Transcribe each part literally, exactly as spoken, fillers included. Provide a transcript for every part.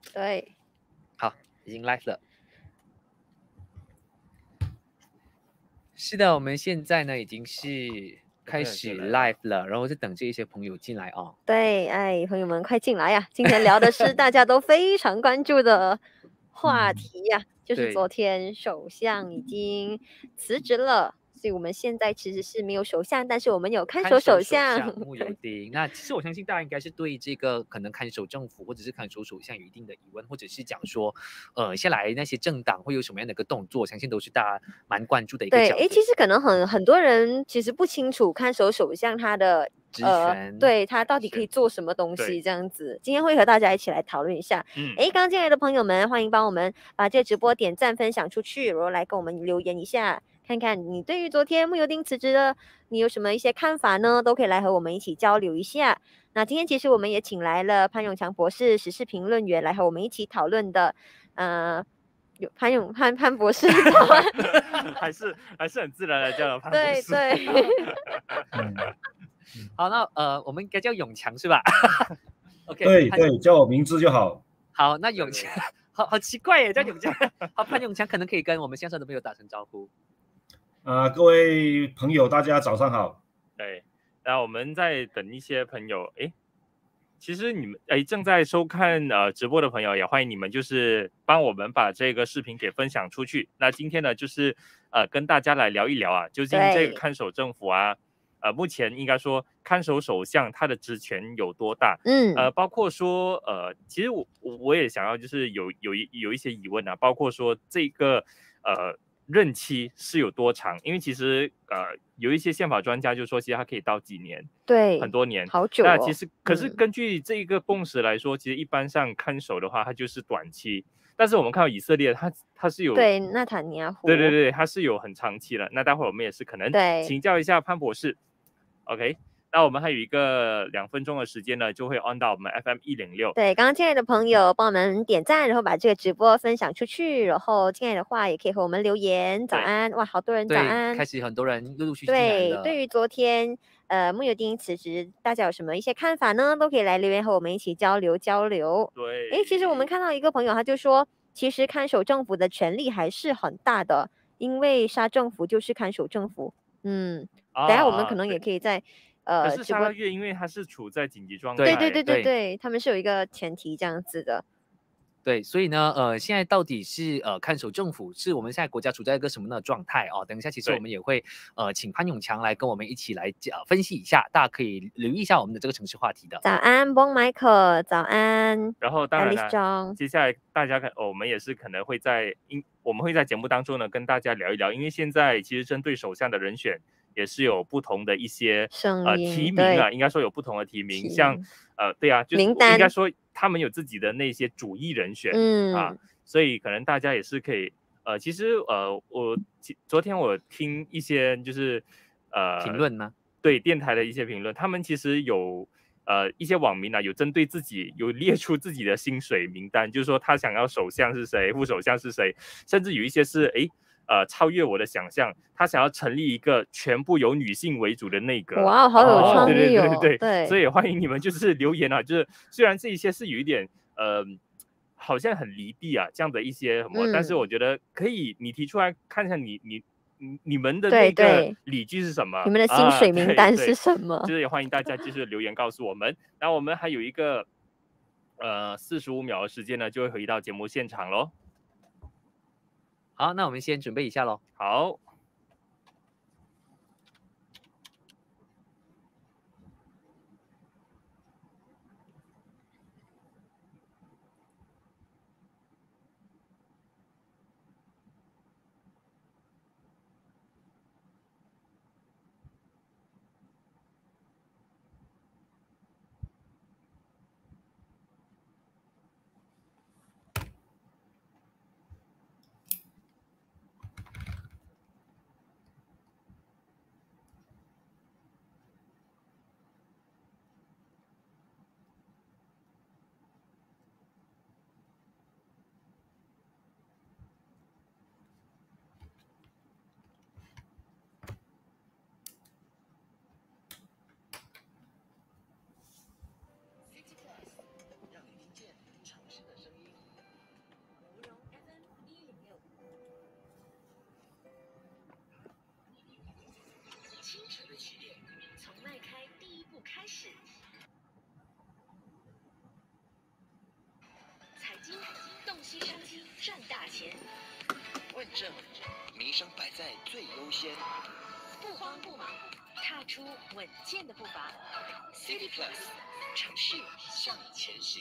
对， 好，已经 live 了。是的，我们现在呢已经是开始 live 了，然后就等着一些朋友进来哦。 对，哎，朋友们快进来呀！今天聊的是大家都非常关注的话题呀，就是昨天首相已经辞职了，所以我们现在其实是没有首相，但是我们有看守首相。 慕尤丁。那其实我相信大家应该是对这个可能看守政府或者是看守首相有一定的疑问，或者是讲说，呃，接下来那些政党会有什么样的一个动作，我相信都是大家蛮关注的一个对， 焦点。 诶，其实可能很很多人其实不清楚看守首相他的职呃， 权， 对他到底可以做什么东西对这样子。今天会和大家一起来讨论一下。 嗯， 诶，刚进来的朋友们，欢迎帮我们把这个直播点赞分享出去，然后来跟我们留言一下，看看你对于昨天慕尤丁辞职的，你有什么一些看法呢？都可以来和我们一起交流一下。那今天其实我们也请来了潘永强博士，时事评论员，来和我们一起讨论的。呃，有潘永潘潘博士早安。 还是还是很自然的叫了潘博对士。 对， 好，那呃，我们应该叫永强是吧？OK，潘对对，叫我名字就好。 好，那永强，好好奇怪耶，叫永强。好，潘永强可能可以跟我们线上的朋友打声招呼。 啊、各位朋友，大家早上好。 对，那我们在等一些朋友，诶，其实你们诶正在收看呃直播的朋友，也欢迎你们就是帮我们把这个视频给分享出去。那今天呢，就是呃跟大家来聊一聊啊，究竟这个看守政府啊，呃目前应该说看守首相他的职权有多大？ 嗯， 呃，包括说呃，其实我我也想要就是有有一有一些疑问啊，包括说这个呃。任期是有多长？因为其实呃有一些宪法专家就说，其实它可以到几年， 对， 很多年， 好久、哦。 那其实可是嗯根据这个共识来说，其实一般上看守的话，它就是短期。但是我们看到以色列，它它是有对纳坦尼亚胡， 对对对，它是有很长期的。那待会儿我们也是可能对请教一下潘博士。OK，那我们还有一个两分钟的时间呢，就会 on 到我们 F M 一零六。 对，刚刚进来的朋友帮我们点赞，然后把这个直播分享出去，然后进来的话也可以和我们留言。早安，哇，好多人早对， 安。 开始很多人陆陆续续进来对， 了。 对于昨天呃慕尤丁辞职，大家有什么一些看法呢？都可以来留言和我们一起交流交流。 对， 诶，其实我们看到一个朋友，他就说，其实看守政府的权力还是很大的，因为杀政府就是看守政府。嗯， 啊等下我们可能啊对也可以在可呃直播是三个，月，因为它是处在紧急状态。 对对对对对对，他们是有一个前提这样子的。 对，所以呢，呃，现在到底是呃看守政府，是我们现在国家处在一个什么样的状态哦？等一下，其实对我们也会呃请潘永强来跟我们一起来呃分析一下，大家可以留意一下我们的这个城市话题的。 早安 b o n Michael，早安。 然后当然 Alice 了， Zhang 接下来大家可、哦、我们也是可能会在因我们会在节目当中呢跟大家聊一聊，因为现在其实针对首相的人选也是有不同的一些呃声音提名啊，应该说有不同的提名， 提像名呃对啊，就是名单应该说他们有自己的那些主义人选、 嗯啊，所以可能大家也是可以呃，其实呃我其昨天我听一些就是呃评论吗？ 对电台的一些评论，他们其实有。呃，一些网民啊，有针对自己有列出自己的薪水名单，就是说他想要首相是谁，副首相是谁，甚至有一些是诶呃超越我的想象，他想要成立一个全部由女性为主的内阁。 哇，好有创对对意哦！ 对对对， 所以也欢迎你们就是留言啊，就是虽然这一些是有一点呃好像很离地啊这样的一些什么， 嗯但是我觉得可以你提出来看一下你你。你你们的对那个对理据是什么？ 你们的薪水名单啊、对是什么？ 就是也欢迎大家就是留言告诉我们。然后我们还有一个呃四十五秒的时间呢，就会回到节目现场咯。 好，那我们先准备一下咯。 好。 赚大钱。 问政，民生摆在最优先。 不慌不忙，踏出稳健的步伐。 City Plus， 城市向前行。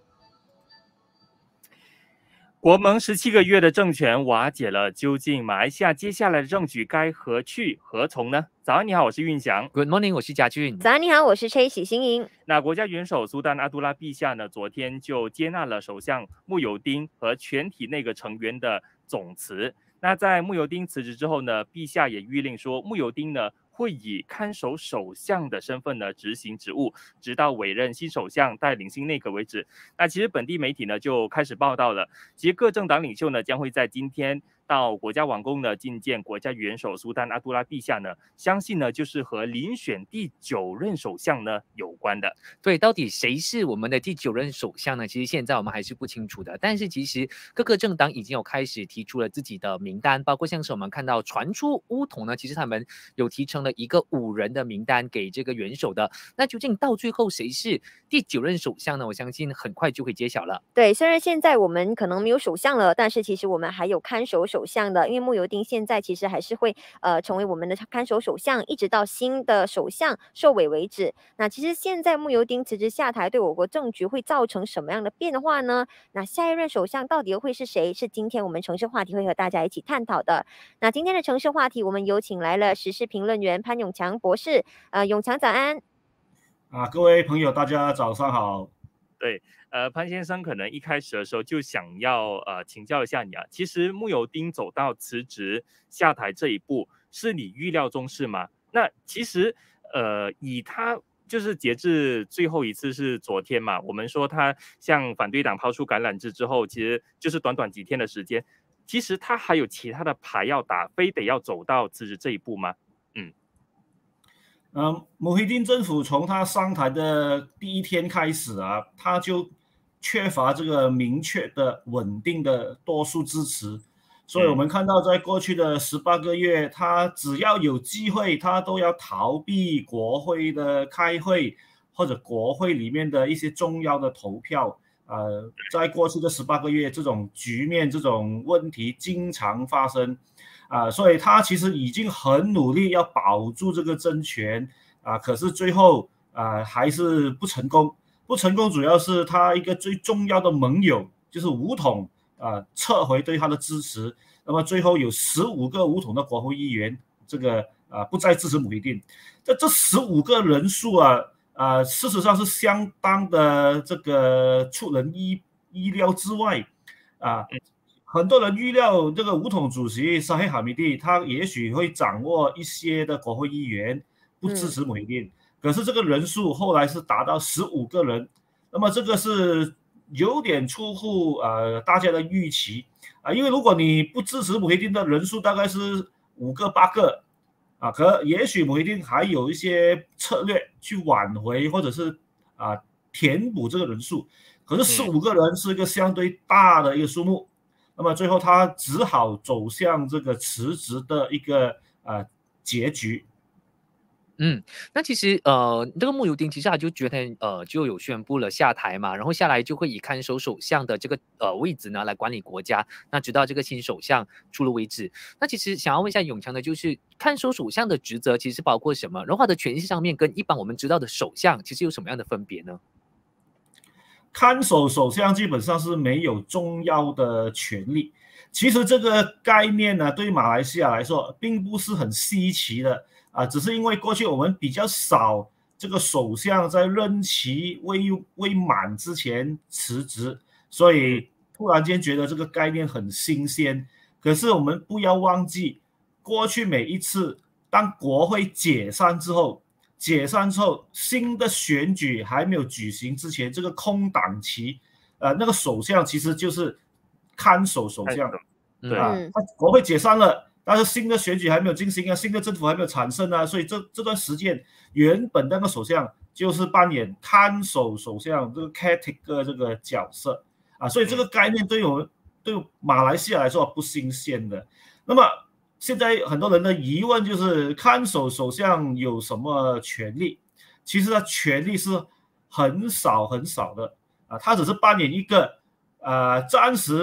国盟十七个月的政权瓦解了，究竟马来西亚接下来的政局该何去何从呢？早安，你好，我是运祥。 Good morning， 我是嘉俊。 早安，你好，我是崔喜新莹。 那国家元首苏丹阿杜拉陛下呢，昨天就接纳了首相慕尤丁和全体内阁成员的总辞。那在慕尤丁辞职之后呢，陛下也谕令说，慕尤丁呢会以看守首相的身份呢执行职务，直到委任新首相带领新内阁为止。那其实本地媒体呢就开始报道了，其实各政党领袖呢将会在今天到国家王宫呢觐见国家元首苏丹阿杜拉陛下呢，相信呢就是和遴选第九任首相呢有关的。 对，到底谁是我们的第九任首相呢？其实现在我们还是不清楚的。但是其实各个政党已经有开始提出了自己的名单，包括像是我们看到传出巫统呢，其实他们有提成了一个五人的名单给这个元首的。那究竟到最后谁是第九任首相呢？我相信很快就会揭晓了。 对，虽然现在我们可能没有首相了，但是其实我们还有看守首相的，因为慕尤丁现在其实还是会呃成为我们的看守首相，一直到新的首相受委为止。那其实现在慕尤丁辞职下台，对我国政局会造成什么样的变化呢？那下一任首相到底又会是谁？是今天我们城市话题会和大家一起探讨的。那今天的城市话题，我们有请来了时事评论员潘永强博士。呃，永强早安。 啊，各位朋友，大家早上好。 对，呃，潘先生可能一开始的时候就想要呃请教一下你啊，其实慕尤丁走到辞职下台这一步，是你预料中事吗？那其实呃以他就是截至最后一次是昨天嘛，我们说他向反对党抛出橄榄枝之后，其实就是短短几天的时间，其实他还有其他的牌要打，非得要走到辞职这一步吗？嗯。 嗯，慕尤丁政府从他上台的第一天开始啊，他就缺乏这个明确的、稳定的多数支持，所以我们看到在过去的十八个月，他只要有机会，他都要逃避国会的开会或者国会里面的一些重要的投票。呃，在过去的十八个月，这种局面、这种问题经常发生。啊，所以他其实已经很努力要保住这个政权啊，可是最后啊还是不成功。不成功主要是他一个最重要的盟友就是巫统啊撤回对他的支持，那么最后有十五个巫统的国会议员这个啊不再支持慕尤丁。这这十五个人数啊啊事实上是相当的这个出人意意料之外啊。很多人预料这个巫统主席沙希哈米蒂他也许会掌握一些的国会议员不支持慕尤丁，可是这个人数后来是达到十五个人，那么这个是有点出乎呃大家的预期啊，因为如果你不支持慕尤丁的人数大概是五个八个啊，可也许慕尤丁还有一些策略去挽回或者是啊填补这个人数，可是十五个人是一个相对大的一个数目。那么最后他只好走向这个辞职的一个呃结局。 嗯，那其实呃，这个慕尤丁其实他就觉得呃就有宣布了下台嘛，然后下来就会以看守首相的这个呃位置呢来管理国家，那直到这个新首相出炉为止。那其实想要问一下永强的就是看守首相的职责其实包括什么？然后他的权限上面跟一般我们知道的首相其实有什么样的分别呢？ 看守首相基本上是没有重要的权利。其实这个概念呢，对马来西亚来说并不是很稀奇的啊，只是因为过去我们比较少这个首相在任期未未满之前辞职，所以突然间觉得这个概念很新鲜。可是我们不要忘记，过去每一次当国会解散之后。解散之后，新的选举还没有举行之前，这个空档期，呃，那个首相其实就是看守首相， 对啊，他国会解散了，但是新的选举还没有进行啊，新的政府还没有产生啊，所以这这段时间，原本那个首相就是扮演看守首相这个 caretaker 这个角色啊，所以这个概念对我们对马来西亚来说不新鲜的。那么现在很多人的疑问就是看守首相有什么权利？其实他权利是很少很少的啊，他只是扮演一个呃暂时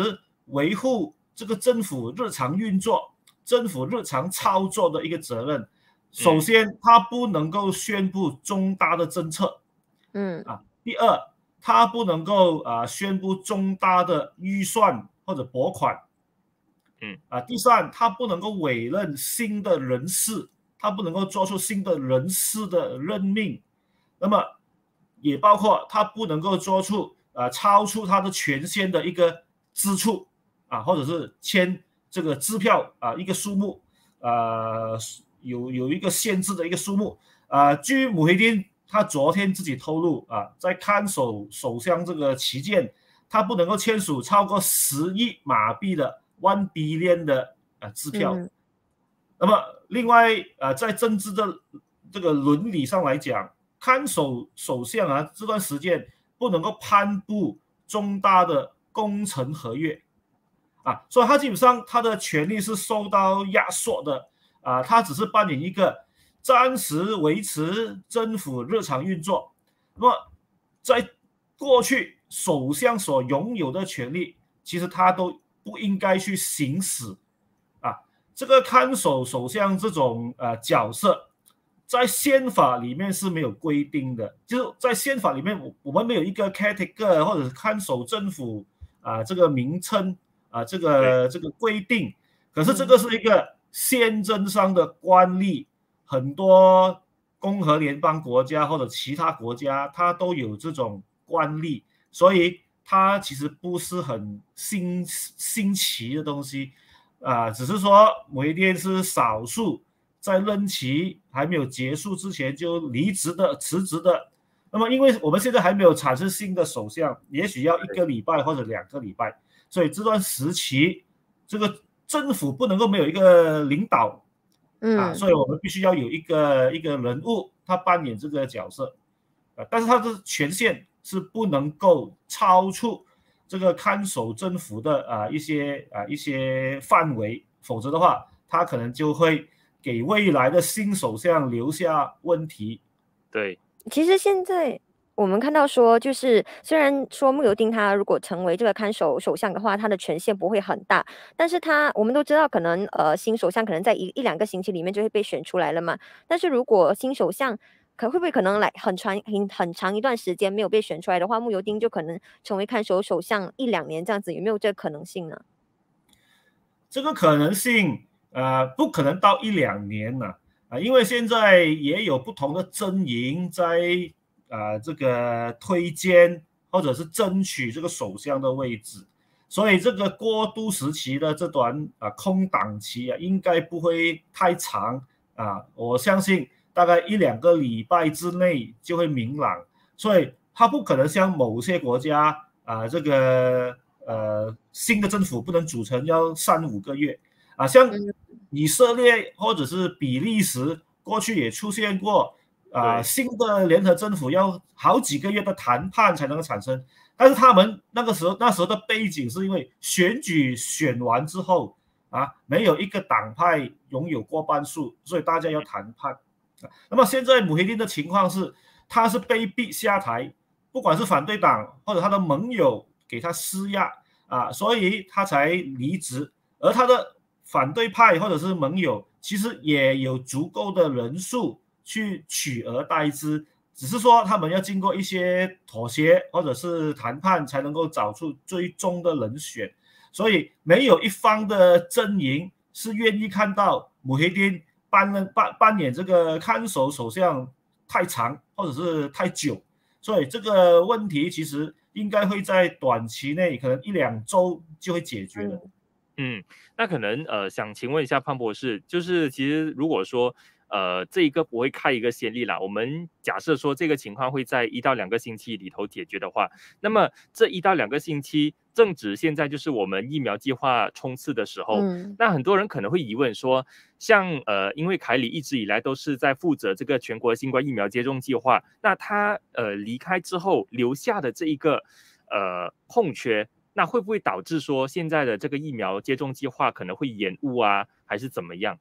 维护这个政府日常运作、政府日常操作的一个责任。首先，他不能够宣布重大的政策， 嗯啊。第二，他不能够啊宣布重大的预算或者拨款， 嗯啊。第三，他不能够委任新的人事，他不能够做出新的人事的任命。那么，也包括他不能够做出啊超出他的权限的一个支出啊，或者是签这个支票啊一个数目，呃。有有一个限制的一个数目啊，据慕尤丁他昨天自己透露啊，在看守首相这个期间，他不能够签署超过十亿马币的 one billion 的啊支票。 嗯、 那么另外啊，在政治的这个伦理上来讲，看守首相啊这段时间不能够颁布重大的工程合约啊，所以他基本上他的权力是受到压缩的。啊，他只是扮演一个暂时维持政府日常运作。那么，在过去首相所拥有的权利，其实他都不应该去行使。啊，这个看守首相这种呃角色，在宪法里面是没有规定的，就是在宪法里面，我我们没有一个 category 或者是看守政府啊这个名称啊这个这个规定。可是这个是一个宪政上的惯例，很多共和联邦国家或者其他国家，它都有这种惯例，所以它其实不是很新新奇的东西啊、呃，只是说慕尤丁是少数在任期还没有结束之前就离职的、辞职的。那么，因为我们现在还没有产生新的首相，也许要一个礼拜或者两个礼拜，所以这段时期这个。政府不能够没有一个领导， 嗯啊，所以我们必须要有一个一个人物，他扮演这个角色，啊，但是他的权限是不能够超出这个看守政府的啊一些啊一些范围，否则的话，他可能就会给未来的新首相留下问题。 对， 其实现在。我们看到说，就是虽然说慕尤丁他如果成为这个看守首相的话，他的权限不会很大，但是他我们都知道，可能呃新首相可能在一一两个星期里面就会被选出来了嘛。但是如果新首相可会不会可能来很长很很长一段时间没有被选出来的话，慕尤丁就可能成为看守首相一两年这样子，有没有这个可能性呢？ 这个可能性呃不可能到一两年呢啊，因为现在也有不同的阵营在。啊、呃，这个推荐或者是争取这个首相的位置，所以这个过渡时期的这段啊空档期啊，应该不会太长啊，我相信大概一两个礼拜之内就会明朗，所以它不可能像某些国家啊，这个呃新的政府不能组成要三五个月啊，像以色列或者是比利时过去也出现过。啊、呃，新的联合政府要好几个月的谈判才能产生，但是他们那个时候那时候的背景是因为选举选完之后啊，没有一个党派拥有过半数，所以大家要谈判。啊、那么现在慕尤丁的情况是，他是被逼下台，不管是反对党或者他的盟友给他施压啊，所以他才离职，而他的反对派或者是盟友其实也有足够的人数。去取而代之，只是说他们要经过一些妥协或者是谈判，才能够找出最终的人选。所以没有一方的阵营是愿意看到慕尤丁扮扮扮演这个看守首相太长或者是太久。所以这个问题其实应该会在短期内，可能一两周就会解决的。 嗯，那可能呃，想请问一下潘博士，就是其实如果说。呃，这一个不会开一个先例啦。我们假设说这个情况会在一到两个星期里头解决的话，那么这一到两个星期正值现在就是我们疫苗计划冲刺的时候。嗯、那很多人可能会疑问说，像呃，因为凯里一直以来都是在负责这个全国新冠疫苗接种计划，那他呃离开之后留下的这一个呃空缺，那会不会导致说现在的这个疫苗接种计划可能会延误啊，还是怎么样？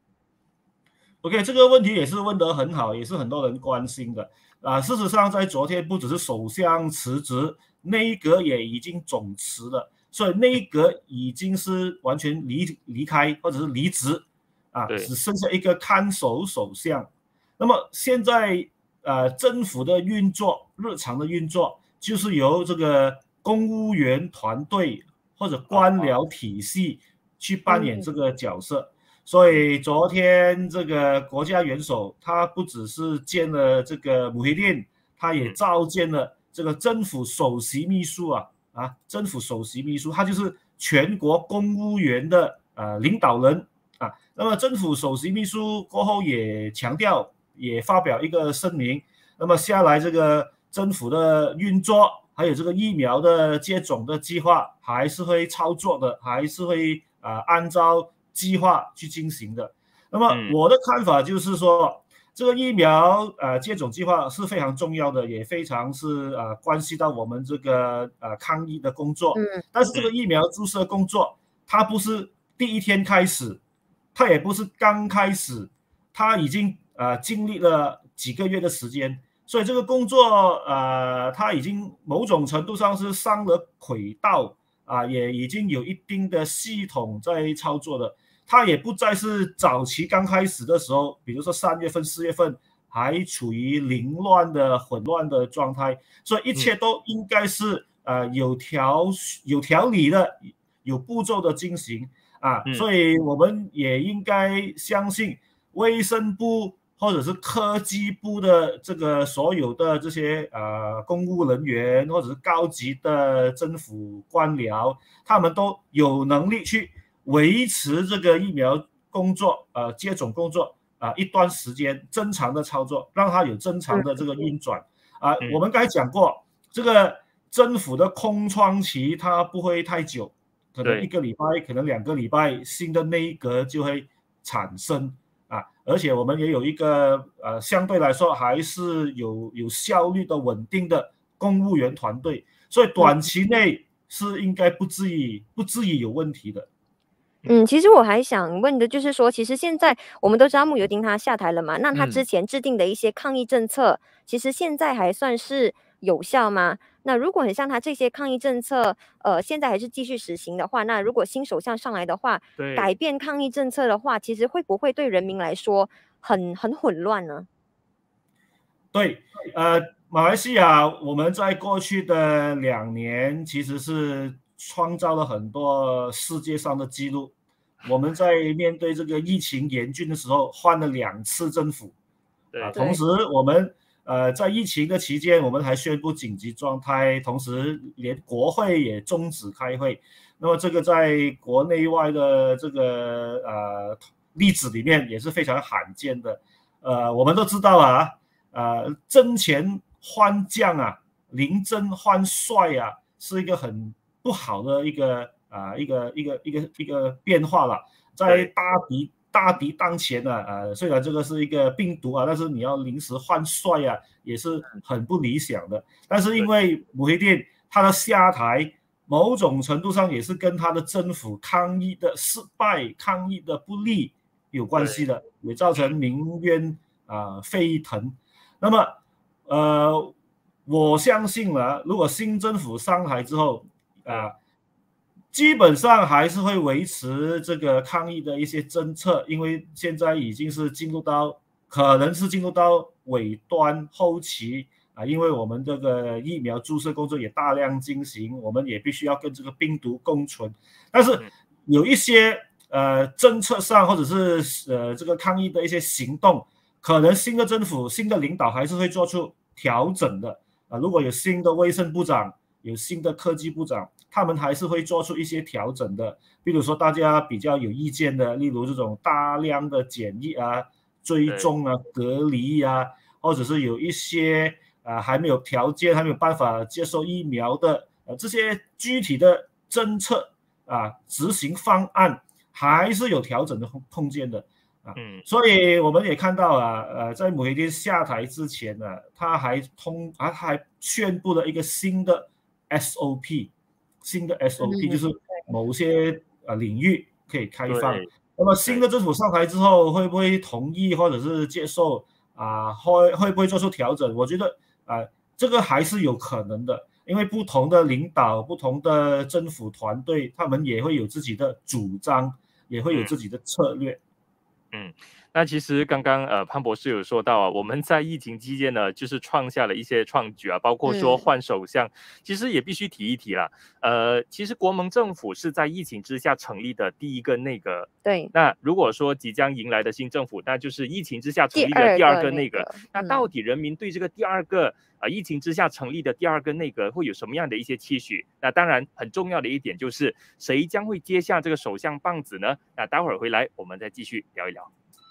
OK， 这个问题也是问得很好，也是很多人关心的啊。事实上，在昨天不只是首相辞职，内阁也已经总辞了。 所以内阁已经是完全离离开或者是离职啊，只剩下一个看守首相。那么现在呃政府的运作，日常的运作就是由这个公务员团队或者官僚体系去扮演这个角色。所以昨天这个国家元首他不只是见了这个慕尤丁，他也召见了这个政府首席秘书啊啊，政府首席秘书，他就是全国公务员的呃领导人啊。那么政府首席秘书过后也强调，也发表一个声明，那么下来这个政府的运作，还有这个疫苗的接种的计划，还是会操作的，还是会啊、呃、按照计划去进行的。那么我的看法就是说，这个疫苗呃接种计划是非常重要的，也非常是呃关系到我们这个呃抗疫的工作。 嗯， 但是这个疫苗注射工作，它不是第一天开始，它也不是刚开始，它已经呃经历了几个月的时间，所以这个工作呃它已经某种程度上是上了轨道啊、呃，也已经有一定的系统在操作的。它也不再是早期刚开始的时候，比如说三月份、四月份还处于凌乱的、混乱的状态，所以一切都应该是呃有条有条理的、有步骤的进行啊。所以我们也应该相信卫生部或者是科技部的这个所有的这些呃公务人员或者是高级的政府官僚，他们都有能力去维持这个疫苗工作，呃，接种工作啊、呃，一段时间正常的操作，让它有正常的这个运转啊、呃。我们刚才讲过，这个政府的空窗期它不会太久，可能一个礼拜，可能两个礼拜，新的内阁就会产生啊。而且我们也有一个呃，相对来说还是有有效率的、稳定的公务员团队，所以短期内是应该不至于不至于有问题的。 嗯，其实我还想问的就是说，其实现在我们都知道慕尤丁他下台了嘛，那他之前制定的一些抗疫政策，嗯、其实现在还算是有效吗？那如果很像他这些抗疫政策，呃，现在还是继续实行的话，那如果新首相上来的话，改变抗疫政策的话，其实会不会对人民来说很很混乱呢？ 对，呃，马来西亚我们在过去的两年其实是创造了很多世界上的记录。我们在面对这个疫情严峻的时候，换了两次政府，啊，同时我们呃在疫情的期间，我们还宣布紧急状态，同时连国会也终止开会。那么这个在国内外的这个呃例子里面也是非常罕见的。呃，我们都知道啊，呃，征钱换将啊，临阵换帅啊，是一个很不好的一个啊、呃、一个一个一个一个变化了，在大敌大敌当前呢、啊，呃，虽然这个是一个病毒啊，但是你要临时换帅啊，也是很不理想的。但是因为慕尤丁他的下台，某种程度上也是跟他的政府抗疫的失败、抗疫的不利有关系的，也造成民怨啊、呃、沸腾。那么呃，我相信了，如果新政府上台之后啊、呃，基本上还是会维持这个抗疫的一些政策，因为现在已经是进入到可能是进入到尾端后期啊，因为我们这个疫苗注射工作也大量进行，我们也必须要跟这个病毒共存。但是有一些呃政策上或者是呃这个抗疫的一些行动，可能新的政府、新的领导还是会做出调整的啊。如果有新的卫生部长，有新的科技部长，他们还是会做出一些调整的。比如说大家比较有意见的，例如这种大量的检疫啊、追踪啊、隔离啊，或者是有一些啊、呃、还没有条件、还没有办法接受疫苗的呃这些具体的政策啊、执行方案还是有调整的空间的。啊，所以我们也看到啊，呃，在慕尤丁下台之前呢、啊，他还通啊，他还宣布了一个新的 S O P， 新的 S O P 就是某些呃领域可以开放。那么新的政府上台之后，会不会同意或者是接受啊？会会不会做出调整？我觉得啊、呃，这个还是有可能的。 因为不同的领导、不同的政府团队，他们也会有自己的主张，也会有自己的策略。 嗯，那其实刚刚呃潘博士有说到啊，我们在疫情期间呢，就是创下了一些创举啊，包括说换首相，嗯、其实也必须提一提啦。呃，其实国盟政府是在疫情之下成立的第一个内阁， 对。 那如果说即将迎来的新政府，那就是疫情之下成立的第二个内阁。那, 那到底人民对这个第二个呃疫情之下成立的第二个内阁会有什么样的一些期许？那当然很重要的一点就是谁将会接下这个首相棒子呢？那待会儿回来我们再继续聊一聊。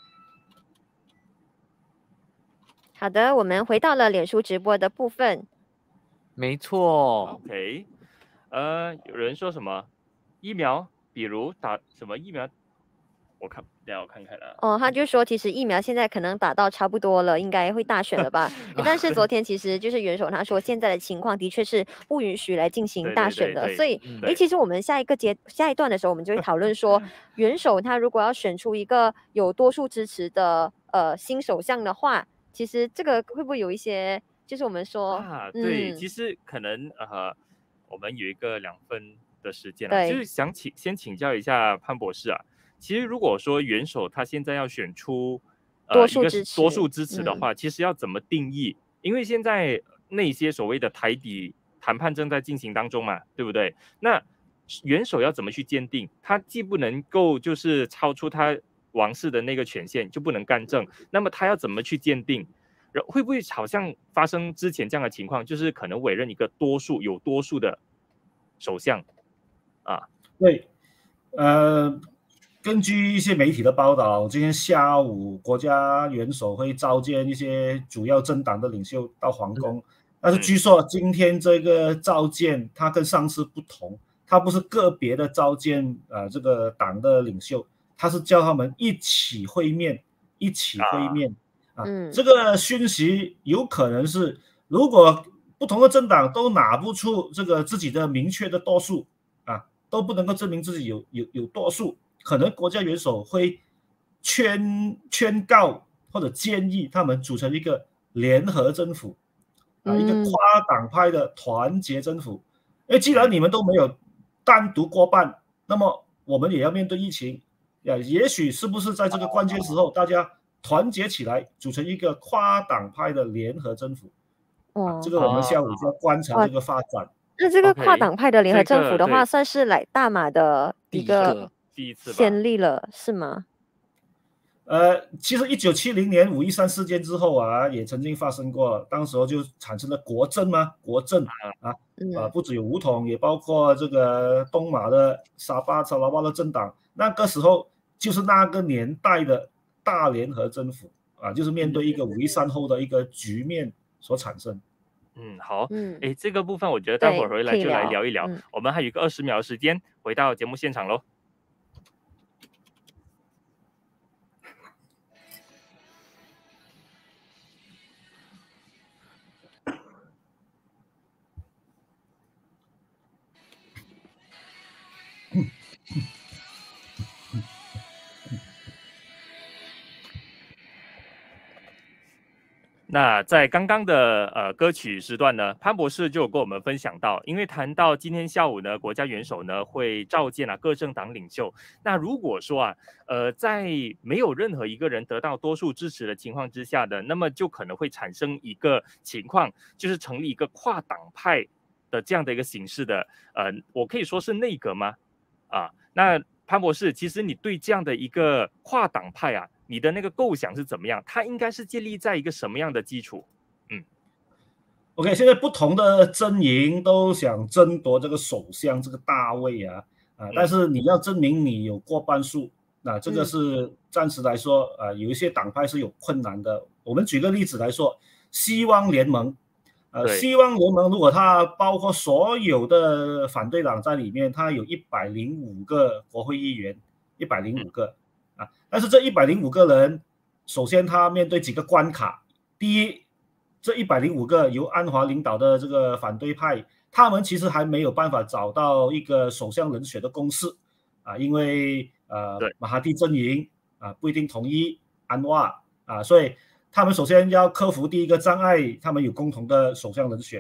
好的，我们回到了脸书直播的部分。 没错。 OK， 呃，有人说什么疫苗，比如打什么疫苗？我看，等下我看看了。 哦，他就说，其实疫苗现在可能打到差不多了，应该会大选了吧？但是昨天其实就是元首他说，现在的情况的确是不允许来进行大选的， 对对对对所以，哎、嗯，其实我们下一个阶下一段的时候，我们就会讨论说，元首他如果要选出一个有多数支持的呃新首相的话。其实这个会不会有一些，就是我们说啊，对， 嗯、 其实可能呃，我们有一个两分的时间了，就是想请先请教一下潘博士啊。其实如果说元首他现在要选出、呃、 多数支持， 多数支持的话、 嗯， 其实要怎么定义？因为现在那些所谓的台底谈判正在进行当中嘛，对不对？那元首要怎么去鉴定？他既不能够就是超出他王室的那个权限，就不能干政，那么他要怎么去鉴定？会不会好像发生之前这样的情况，就是可能委任一个多数有多数的首相啊？ 对，呃，根据一些媒体的报道，今天下午国家元首会召见一些主要政党的领袖到皇宫，嗯、但是据说今天这个召见它跟上次不同，它不是个别的召见呃这个党的领袖，它是叫他们一起会面，一起会面。啊啊、这个讯息有可能是，如果不同的政党都拿不出这个自己的明确的多数啊，都不能够证明自己有有有多数，可能国家元首会劝劝告或者建议他们组成一个联合政府啊，一个跨党派的团结政府。因为既然你们都没有单独过半，那么我们也要面对疫情呀，也许是不是在这个关键时候，大家团结起来，组成一个跨党派的联合政府。哦，啊、这个我们下午就要观察这个发展。 那这个跨党派的联合政府的话， okay, 算是来大马的一个先例了，是吗？ 呃，其实一九七零年五一三事件之后啊，也曾经发生过，当时候就产生了国政嘛，国政啊，嗯、啊，不只有武统，也包括这个东马的沙巴、沙拉巴的政党，那个时候就是那个年代的大联合政府啊，就是面对一个五一三后的一个局面所产生。 嗯，好，嗯，哎，这个部分我觉得待会儿回来就来聊一聊。嗯、我们还有一个二十秒的时间，回到节目现场喽。那在刚刚的呃歌曲时段呢，潘博士就有跟我们分享到，因为谈到今天下午呢，国家元首呢会召见啊各政党领袖。那如果说啊，呃，在没有任何一个人得到多数支持的情况之下的，那么就可能会产生一个情况，就是成立一个跨党派的这样的一个形式的，呃，我可以说是内阁吗？啊，那潘博士，其实你对这样的一个跨党派啊，你的那个构想是怎么样？它应该是建立在一个什么样的基础？嗯 ，OK， 现在不同的阵营都想争夺这个首相这个大位啊啊，但是你要证明你有过半数，那、啊、这个是暂时来说啊，有一些党派是有困难的。我们举个例子来说，希望联盟。呃，希望联盟如果它包括所有的反对党在里面，它有一百零五个国会议员，一百零五个啊。但是这一百零五个人，首先他面对几个关卡。第一，这一百零五个由安华领导的这个反对派，他们其实还没有办法找到一个首相人选的共识啊，因为呃马哈蒂阵营啊不一定同意安华啊，所以他们首先要克服第一个障碍，他们有共同的首相人选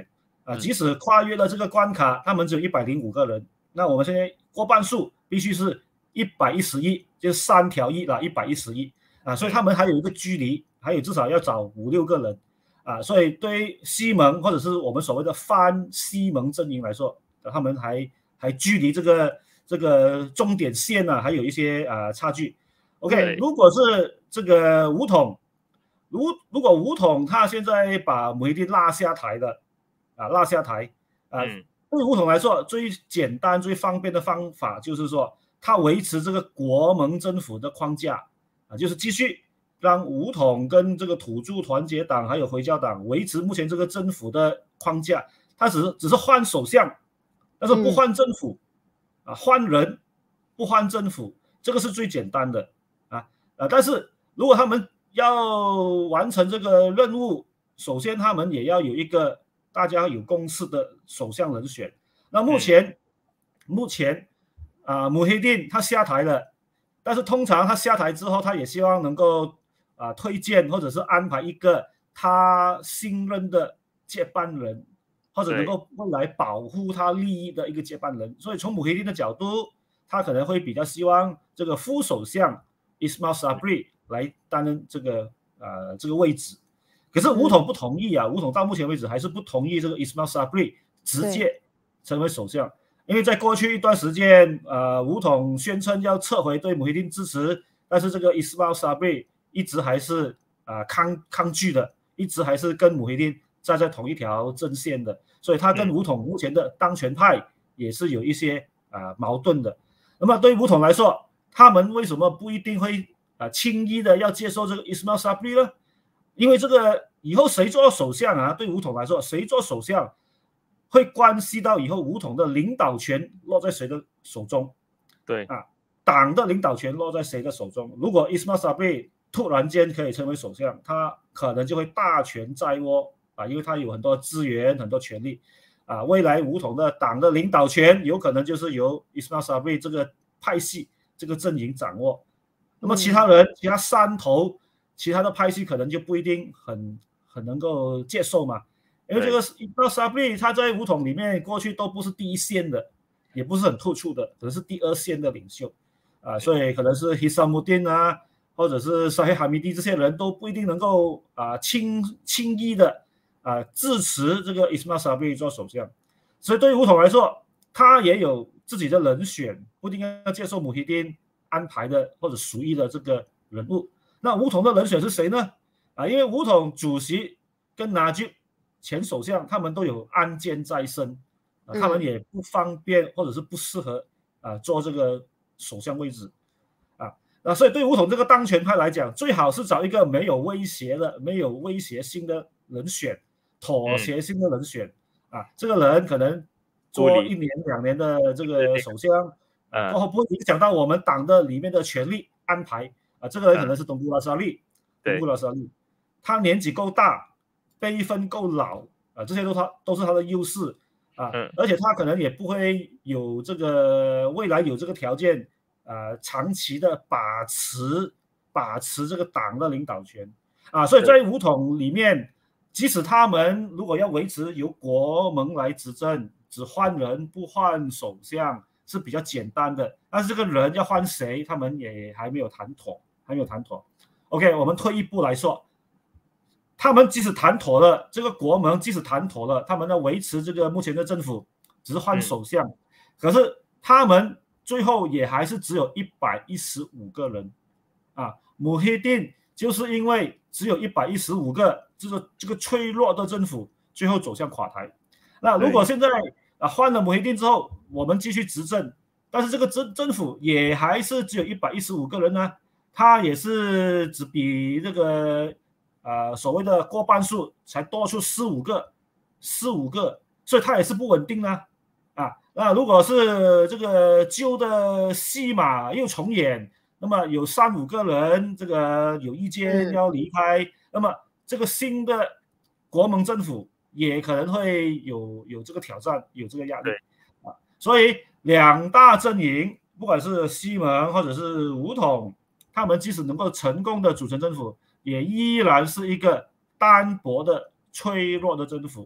啊，即使跨越了这个关卡，他们只有一百零五个人。那我们现在过半数必须是一百一十一，就三条一了，一百一十一啊，所以他们还有一个距离，还有至少要找五六个人啊，所以对于西盟或者是我们所谓的泛西盟阵营来说，他们还还距离这个这个终点线呢、啊，还有一些啊差距。OK， 如果是这个武统，如如果武统他现在把慕尤丁拉下台的啊，拉下台啊。嗯，对武统来说，最简单、最方便的方法就是说，他维持这个国盟政府的框架啊，就是继续让武统跟这个土著团结党还有回教党维持目前这个政府的框架。他只是只是换首相，但是不换政府、嗯、啊，换人不换政府，这个是最简单的啊啊！但是如果他们要完成这个任务，首先他们也要有一个大家有共识的首相人选。那目前、嗯、目前啊，慕尤丁他下台了，但是通常他下台之后，他也希望能够啊推荐或者是安排一个他信任的接班人，或者能够未来保护他利益的一个接班人。所以从慕尤丁的角度，他可能会比较希望这个副首相 Ismail Sabri 来担任这个呃这个位置。可是武统不同意啊，武统到目前为止还是不同意这个 Ismail Sabri 直接成为首相，因为在过去一段时间，呃，武统宣称要撤回对慕尤丁支持，但是这个 Ismail Sabri 一直还是啊、呃、抗抗拒的，一直还是跟慕尤丁站在同一条阵线的，所以他跟武统目前的当权派也是有一些啊、呃、矛盾的。那么对于武统来说，他们为什么不一定会啊、呃、轻易的要接受这个 Ismail Sabri 呢？因为这个以后谁做首相啊，对武统来说，谁做首相会关系到以后武统的领导权落在谁的手中。 对啊，党的领导权落在谁的手中。如果 Ismail Sabri 突然间可以成为首相，他可能就会大权在握啊，因为他有很多资源、很多权力啊。未来武统的党的领导权有可能就是由 Ismail Sabri 这个派系、这个阵营掌握。那么其他人、嗯、其他山头。其他的派系可能就不一定很很能够接受嘛，因为这个 Ismail Sabri 他在武统里面过去都不是第一线的，也不是很突出的，可能是第二线的领袖啊，所以可能是 Hisamuddin 啊，或者是 Zahid Hamidi 这些人都不一定能够啊轻轻易的啊支持这个 Ismail Sabri 做首相，所以对于武统来说，他也有自己的人选，不一定要接受慕尤丁安排的或者属意的这个人物。那武统的人选是谁呢？啊，因为武统主席跟纳吉前首相他们都有案件在身，啊，他们也不方便或者是不适合啊做这个首相位置，啊，那所以对武统这个当权派来讲，最好是找一个没有威胁的、没有威胁性的人选，妥协性的人选，嗯、啊，这个人可能做一年两年的这个首相，嗯，过后不会影响到我们党的里面的权力安排。啊，这个人可能是东布拉沙利，东布拉沙利，他年纪够大，辈分够老啊，这些都他都是他的优势啊，嗯、而且他可能也不会有这个未来有这个条件啊，长期的把持把持这个党的领导权啊，所以在武统里面，即使他们如果要维持由国盟来执政，只换人不换首相是比较简单的，但是这个人要换谁，他们也还没有谈妥。还没有谈妥 ，OK， 我们退一步来说，他们即使谈妥了，这个国盟即使谈妥了，他们要维持这个目前的政府，只是换首相，嗯、可是他们最后也还是只有一百一十五个人啊。慕尤丁就是因为只有一百一十五个，这个这个脆弱的政府，最后走向垮台。那如果现在啊换了慕尤丁之后，我们继续执政，但是这个政政府也还是只有一百一十五个人呢？他也是只比这个呃所谓的过半数才多出四五个，四五个，所以他也是不稳定呢啊。那如果是这个旧的戏码又重演，那么有三五个人这个有意见要离开，嗯、那么这个新的国盟政府也可能会有有这个挑战，有这个压力啊。所以两大阵营，不管是西盟或者是武统。他们即使能够成功的组成政府，也依然是一个单薄的、脆弱的政府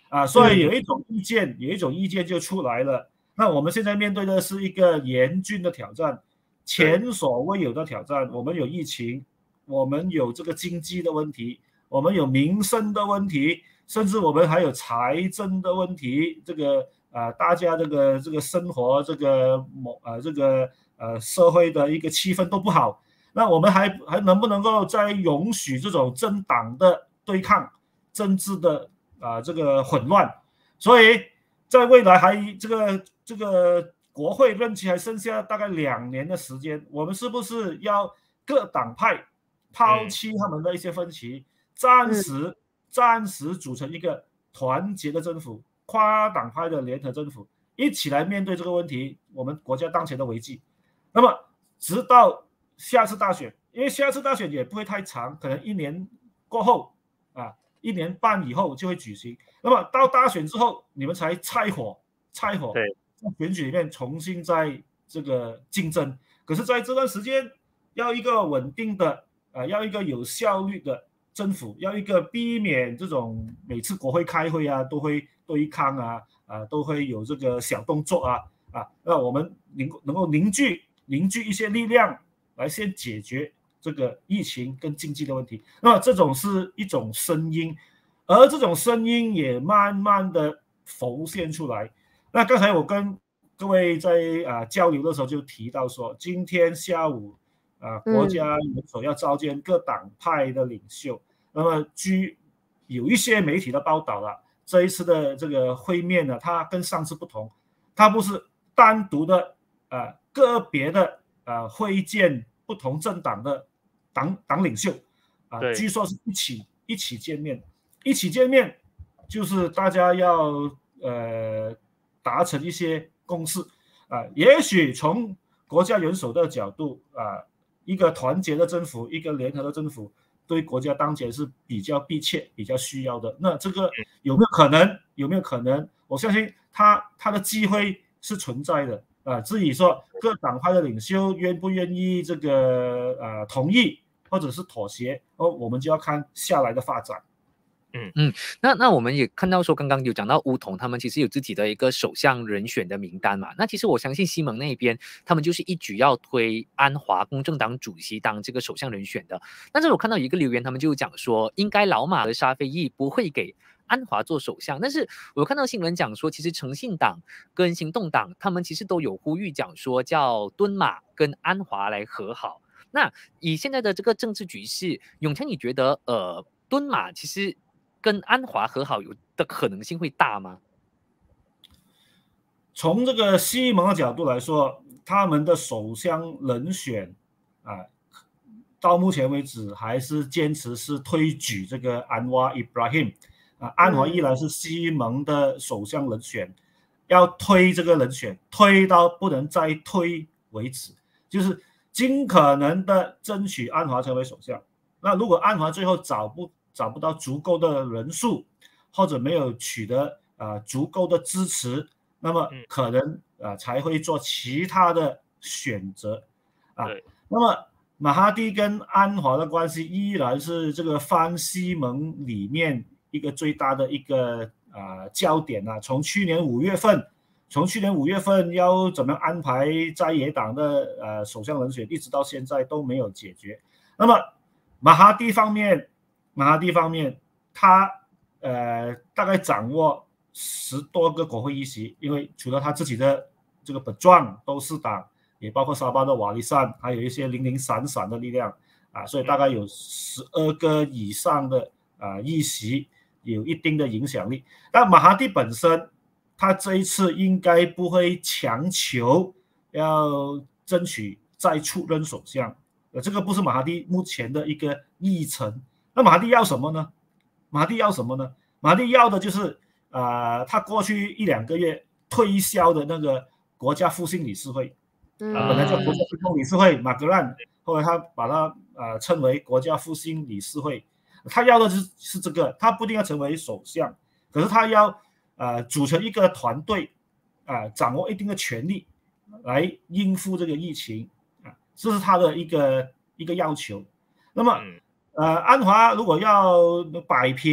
啊，所以有一种意见，有一种意见就出来了。那我们现在面对的是一个严峻的挑战，前所未有的挑战。我们有疫情，我们有这个经济的问题，我们有民生的问题，甚至我们还有财政的问题。这个啊、呃，大家这个这个生活这个某呃这个呃社会的一个气氛都不好。那我们还还能不能够再容许这种政党的对抗、政治的啊、呃、这个混乱？所以在未来还这个这个国会任期还剩下大概两年的时间，我们是不是要各党派抛弃他们的一些分歧，暂时、嗯、暂时组成一个团结的政府，跨党派的联合政府，一起来面对这个问题，我们国家当前的危机。那么直到下次大选，因为下次大选也不会太长，可能一年过后啊，一年半以后就会举行。那么到大选之后，你们才拆伙，拆伙， 对， 在选举里面重新在这个竞争。可是，在这段时间，要一个稳定的啊，要一个有效率的政府，要一个避免这种每次国会开会啊都会对抗啊啊都会有这个小动作啊啊，那我们能能够凝聚凝聚一些力量。来先解决这个疫情跟经济的问题，那么这种是一种声音，而这种声音也慢慢的浮现出来。那刚才我跟各位在啊、呃、交流的时候就提到说，今天下午啊、呃、国家元首要召见各党派的领袖，嗯、那么据有一些媒体的报道了，这一次的这个会面呢，它跟上次不同，它不是单独的啊、呃、个别的。呃，会见不同政党的党党领袖，啊、呃，据说是一起一起见面，一起见面就是大家要呃达成一些共识啊、呃。也许从国家元首的角度啊、呃，一个团结的政府，一个联合的政府，对国家当前是比较迫切、比较需要的。那这个有没有可能？有没有可能？我相信他他的机会是存在的。啊，至于说各党派的领袖愿不愿意这个呃同意或者是妥协，哦，我们就要看下来的发展。 嗯嗯，那那我们也看到说，刚刚有讲到巫统他们其实有自己的一个首相人选的名单嘛。那其实我相信西蒙那边他们就是一举要推安华公正党主席当这个首相人选的。但是我看到一个留言，他们就讲说，应该老马和沙菲益不会给安华做首相，但是我看到新闻讲说，其实诚信党跟行动党他们其实都有呼吁讲说，叫敦马跟安华来和好。那以现在的这个政治局势，永强你觉得呃敦马其实跟安华和好有的可能性会大吗？ 从这个西蒙的角度来说，他们的首相人选啊，到目前为止还是坚持是推举这个安瓦伊布拉欣。啊，安华依然是西蒙的首相人选，要推这个人选，推到不能再推为止，就是尽可能的争取安华成为首相。那如果安华最后找不找不到足够的人数，或者没有取得啊、呃、足够的支持，那么可能啊、呃、才会做其他的选择啊。那么马哈蒂跟安华的关系依然是这个反西蒙里面一个最大的一个啊、呃、焦点啊，从去年五月份，从去年五月份要怎么安排在野党的呃首相人选，一直到现在都没有解决。那么马哈蒂方面，马哈蒂方面，他呃大概掌握十多个国会议席，因为除了他自己的这个本壮都是党，也包括沙巴的瓦利善，还有一些零零散散的力量啊，所以大概有十二个以上的啊议席。有一定的影响力，但马哈蒂本身，他这一次应该不会强求要争取再出任首相，呃，这个不是马哈蒂目前的一个议程。那马哈蒂要什么呢？马哈蒂要什么呢？马哈蒂要的就是啊、呃，他过去一两个月推销的那个国家复兴理事会，嗯、本来叫国家复兴理事会马格兰，后来他把它啊、呃、称为国家复兴理事会。他要的是是这个，他不一定要成为首相，可是他要呃组成一个团队啊、呃，掌握一定的权力来应付这个疫情啊，这是他的一个一个要求。那么呃，安华如果要摆平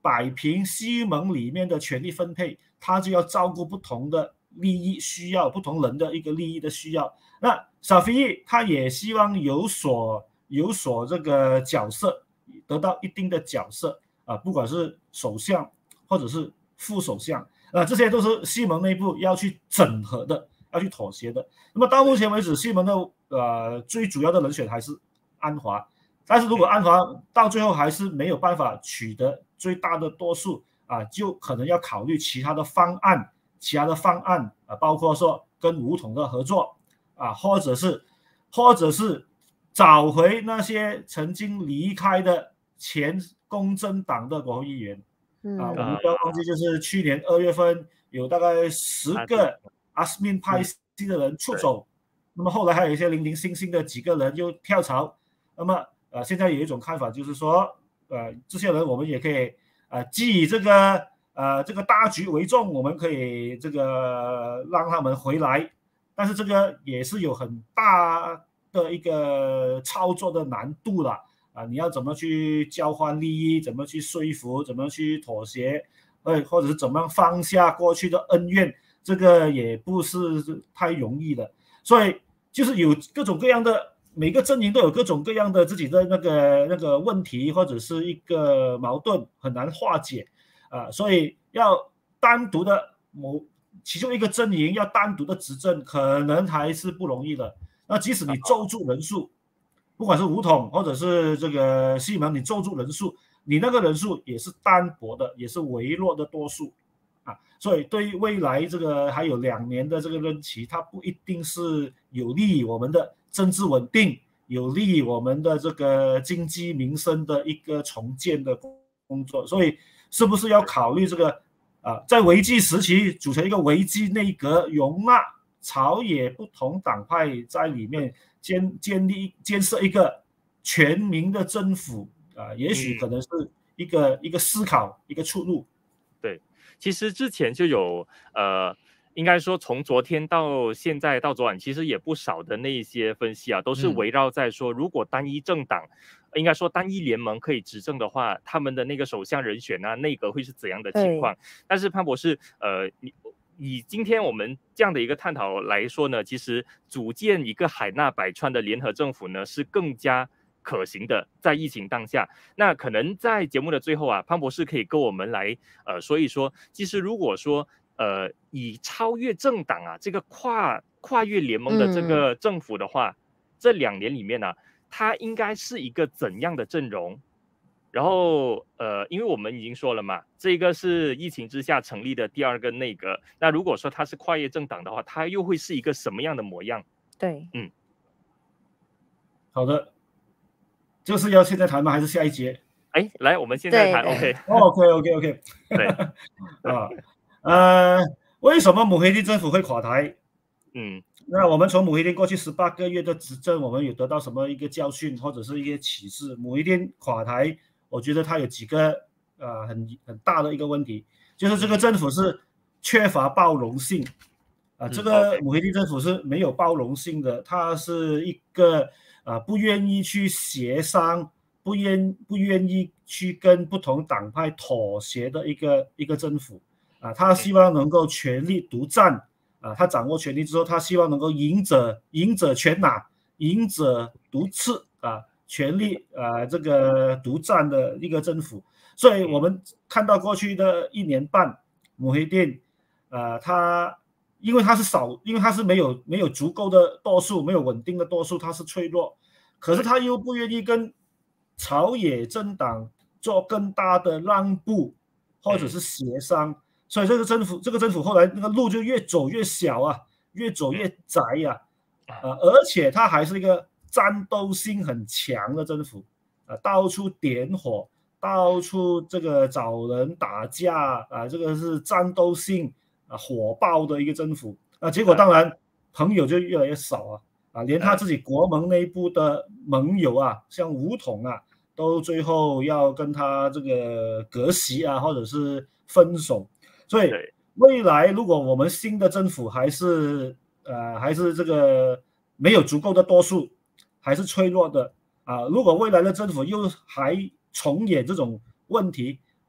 摆平西盟里面的权力分配，他就要照顾不同的利益需要，不同人的一个利益的需要。那沙菲翼他也希望有所有所这个角色，得到一定的角色啊，不管是首相或者是副首相啊，这些都是西盟内部要去整合的，要去妥协的。那么到目前为止，西盟的呃最主要的人选还是安华，但是如果安华到最后还是没有办法取得最大的多数啊，就可能要考虑其他的方案，其他的方案啊，包括说跟武统的合作啊，或者是或者是找回那些曾经离开的前公正党的国会议员。啊，我们不要忘记，就是去年二月份有大概十个阿斯敏派系的人出走，那么后来还有一些零零星星的几个人又跳槽。那么呃，现在有一种看法就是说，呃，这些人我们也可以呃，基于这个呃这个大局为重，我们可以这个让他们回来，但是这个也是有很大的一个操作的难度了。啊，你要怎么去交换利益，怎么去说服，怎么去妥协，呃，或者是怎么样放下过去的恩怨，这个也不是太容易的。所以就是有各种各样的，每个阵营都有各种各样的自己的那个那个问题或者是一个矛盾，很难化解啊。所以要单独的某其中一个阵营要单独的执政，可能还是不容易的。那即使你咒住人数。不管是武统或者是这个西盟，你咒住人数，你那个人数也是单薄的，也是微弱的多数啊。所以对于未来这个还有两年的这个任期，它不一定是有利于我们的政治稳定，有利于我们的这个经济民生的一个重建的工作。所以是不是要考虑这个啊，在危机时期组成一个危机内阁，容纳朝野不同党派在里面建建立建设一个全民的政府啊，也许可能是一个、嗯、一个思考，一个出路。 对，其实之前就有呃，应该说从昨天到现在到昨晚，其实也不少的那一些分析啊，都是围绕在说，如果单一政党，嗯、应该说单一联盟可以执政的话，他们的那个首相人选啊，内阁会是怎样的情况？但是潘博士，呃，你。以今天我们这样的一个探讨来说呢，其实组建一个海纳百川的联合政府呢是更加可行的，在疫情当下。那可能在节目的最后啊，潘博士可以跟我们来呃说一说，其实如果说呃以超越政党啊这个跨跨越联盟的这个政府的话，嗯、这两年里面呢、啊，它应该是一个怎样的阵容？然后，呃，因为我们已经说了嘛，这个是疫情之下成立的第二个内阁。那如果说它是跨越政党的话，它又会是一个什么样的模样？ 对， 嗯， 好的，这个是要现在谈吗？还是下一节？ 哎，来，我们现在谈。 OK，OK，OK，OK。 对， 啊，呃，为什么姆希丁政府会垮台？ 嗯， 那我们从姆希丁过去十八个月的执政，我们有得到什么一个教训，或者是一些启示？姆希丁垮台。我觉得它有几个呃很很大的一个问题，就是这个政府是缺乏包容性啊、呃，这个姆希丁政府是没有包容性的，它是一个啊、呃、不愿意去协商，不愿不愿意去跟不同党派妥协的一个一个政府啊，他希望能够全力独占啊，他掌握权力之后，他希望能够赢者赢者全拿，赢者独刺啊。权力啊、呃，这个独占的一个政府，所以我们看到过去的一年半，姆希丁，呃，他因为他是少，因为他是没有没有足够的多数，没有稳定的多数，他是脆弱，可是他又不愿意跟朝野政党做更大的让步或者是协商，所以这个政府这个政府后来那个路就越走越小啊，越走越窄啊，呃，而且他还是一个战斗性很强的政府，啊，到处点火，到处这个找人打架啊，这个是战斗性啊火爆的一个政府啊，结果当然朋友就越来越少啊，啊，连他自己国盟内部的盟友啊，像武统啊，都最后要跟他这个隔席啊，或者是分手，所以未来如果我们新的政府还是呃还是这个没有足够的多数。还是脆弱的啊！如果未来的政府又还重演这种问题，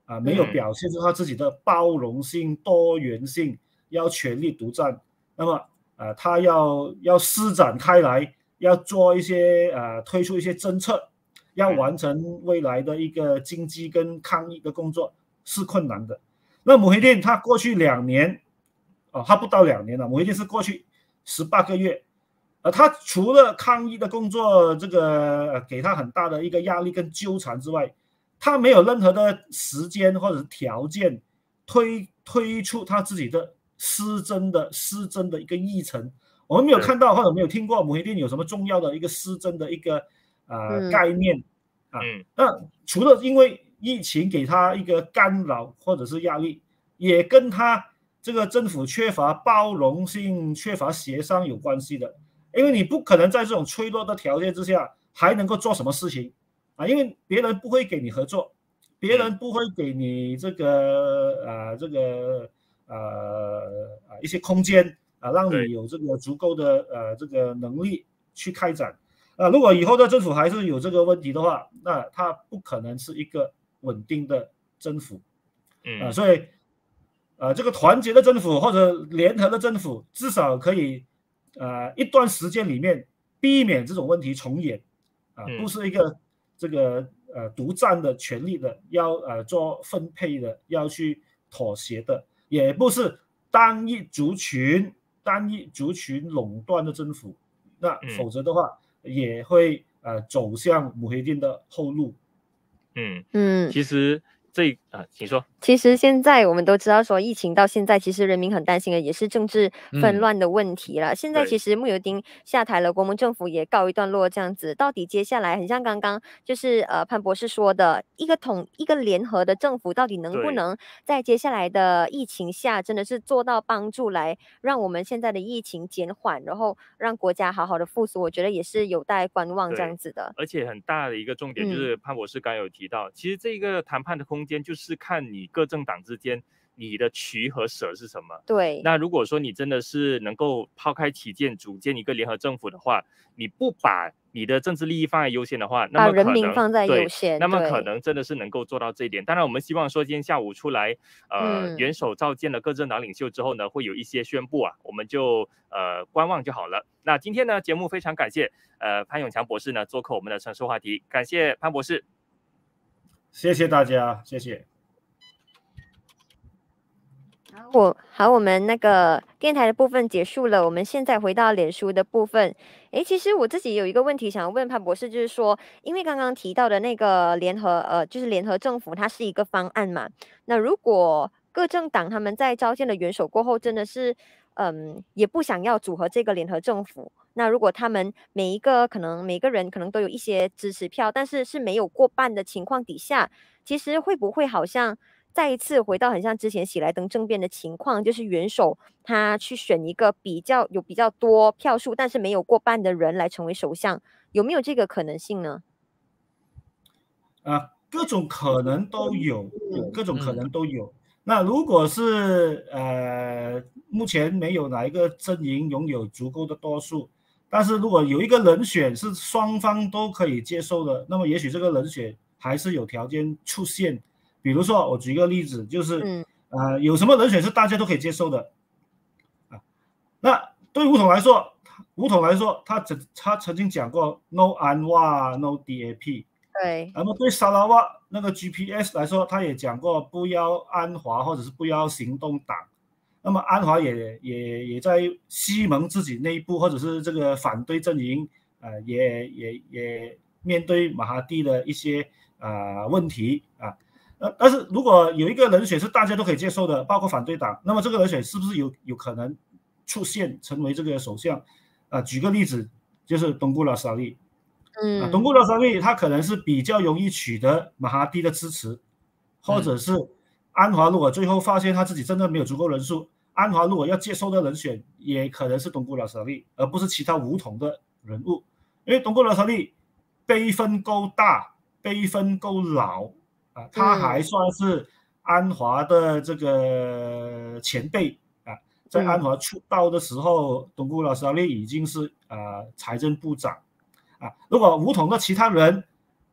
啊，没有嗯表现出他自己的包容性、多元性，要全力独占。那么，呃，他要要施展开来，要做一些呃推出一些政策，要嗯完成未来的一个经济跟抗疫的工作是困难的。那慕尤丁他过去两年，哦，他不到两年了，慕尤丁是过去十八个月。呃，他除了抗疫的工作，这个、呃、给他很大的一个压力跟纠缠之外，他没有任何的时间或者是条件推推出他自己的施政的施政的一个议程。我们没有看到或者没有听过慕尤丁有什么重要的一个施政的一个呃、 嗯概念啊。 嗯那除了因为疫情给他一个干扰或者是压力，也跟他这个政府缺乏包容性、缺乏协商有关系的。因为你不可能在这种脆弱的条件之下还能够做什么事情啊，因为别人不会给你合作，别人不会给你这个呃这个呃一些空间啊，让你有这个足够的呃这个能力去开展啊。如果以后的政府还是有这个问题的话，那它不可能是一个稳定的政府啊， 嗯所以呃这个团结的政府或者联合的政府至少可以。呃，一段时间里面避免这种问题重演，啊、呃，不是一个这个呃独占的权利的，要呃做分配的，要去妥协的，也不是单一族群单一族群垄断的政府，那否则的话也会呃走向慕尤丁的后路。 嗯嗯， 其实这啊，请说。 其实现在我们都知道说，疫情到现在，其实人民很担心的也是政治纷乱的问题了。嗯、现在其实慕尤丁下台了，国盟政府也告一段落，这样子，到底接下来很像刚刚就是呃潘博士说的，一个统一个联合的政府，到底能不能在接下来的疫情下，真的是做到帮助来让我们现在的疫情减缓，然后让国家好好的复苏？我觉得也是有待观望这样子的。 而且很大的一个重点就是潘博士刚有提到，嗯、其实这个谈判的空间就是看你各政党之间你的取和舍是什么。 对， 那如果说你真的是能够抛开歧见，组建一个联合政府的话，你不把你的政治利益放在优先的话，那么可能把人民放在优先， 那么可能真的是能够做到这一点。当然我们希望说今天下午出来呃、嗯、元首召见了各政党领袖之后呢，会有一些宣布啊，我们就呃观望就好了。那今天呢节目非常感谢呃潘永强博士呢做客我们的城市话题，感谢潘博士。 谢谢大家，谢谢。 我好，我们那个电台的部分结束了，我们现在回到脸书的部分。诶，其实我自己有一个问题想要问潘博士，就是说，因为刚刚提到的那个联合呃，就是联合政府，它是一个方案嘛。那如果各政党他们在召见了元首过后，真的是嗯，也不想要组合这个联合政府，那如果他们每一个可能每个人可能都有一些支持票，但是是没有过半的情况底下，其实会不会好像再一次回到很像之前喜来登政变的情况，就是元首他去选一个比较有比较多票数，但是没有过半的人来成为首相，有没有这个可能性呢？ 啊，各种可能都有，嗯、各种可能都有。嗯、那如果是呃目前没有哪一个阵营拥有足够的多数，但是如果有一个人选是双方都可以接受的，那么也许这个人选还是有条件出现。比如说，我举一个例子，就是，嗯、呃，有什么人选是大家都可以接受的，啊，那对吴统来说，吴统来说，他曾他曾经讲过 no 安华 no D A P， 对， 那么对沙拉瓦那个 G P S 来说，他也讲过不要安华或者是不要行动党，那么安华也也也在西蒙自己内部或者是这个反对阵营，呃，也也也面对马哈蒂的一些啊、呃、问题啊。呃，但是如果有一个人选是大家都可以接受的，包括反对党，那么这个人选是不是有有可能出现成为这个首相？啊、呃，举个例子，就是东姑拉沙利，嗯，啊，东姑拉沙利他可能是比较容易取得马哈蒂的支持，或者是安华如果最后发现他自己真的没有足够人数，安华如果要接受的人选，也可能是东姑拉沙利，而不是其他无统的人物，因为东姑拉沙利辈分够大，辈分够老。啊，他还算是安华的这个前辈啊，在安华出道的时候，东姑拉沙利已经是啊、呃、财政部长啊。如果吴统的其他人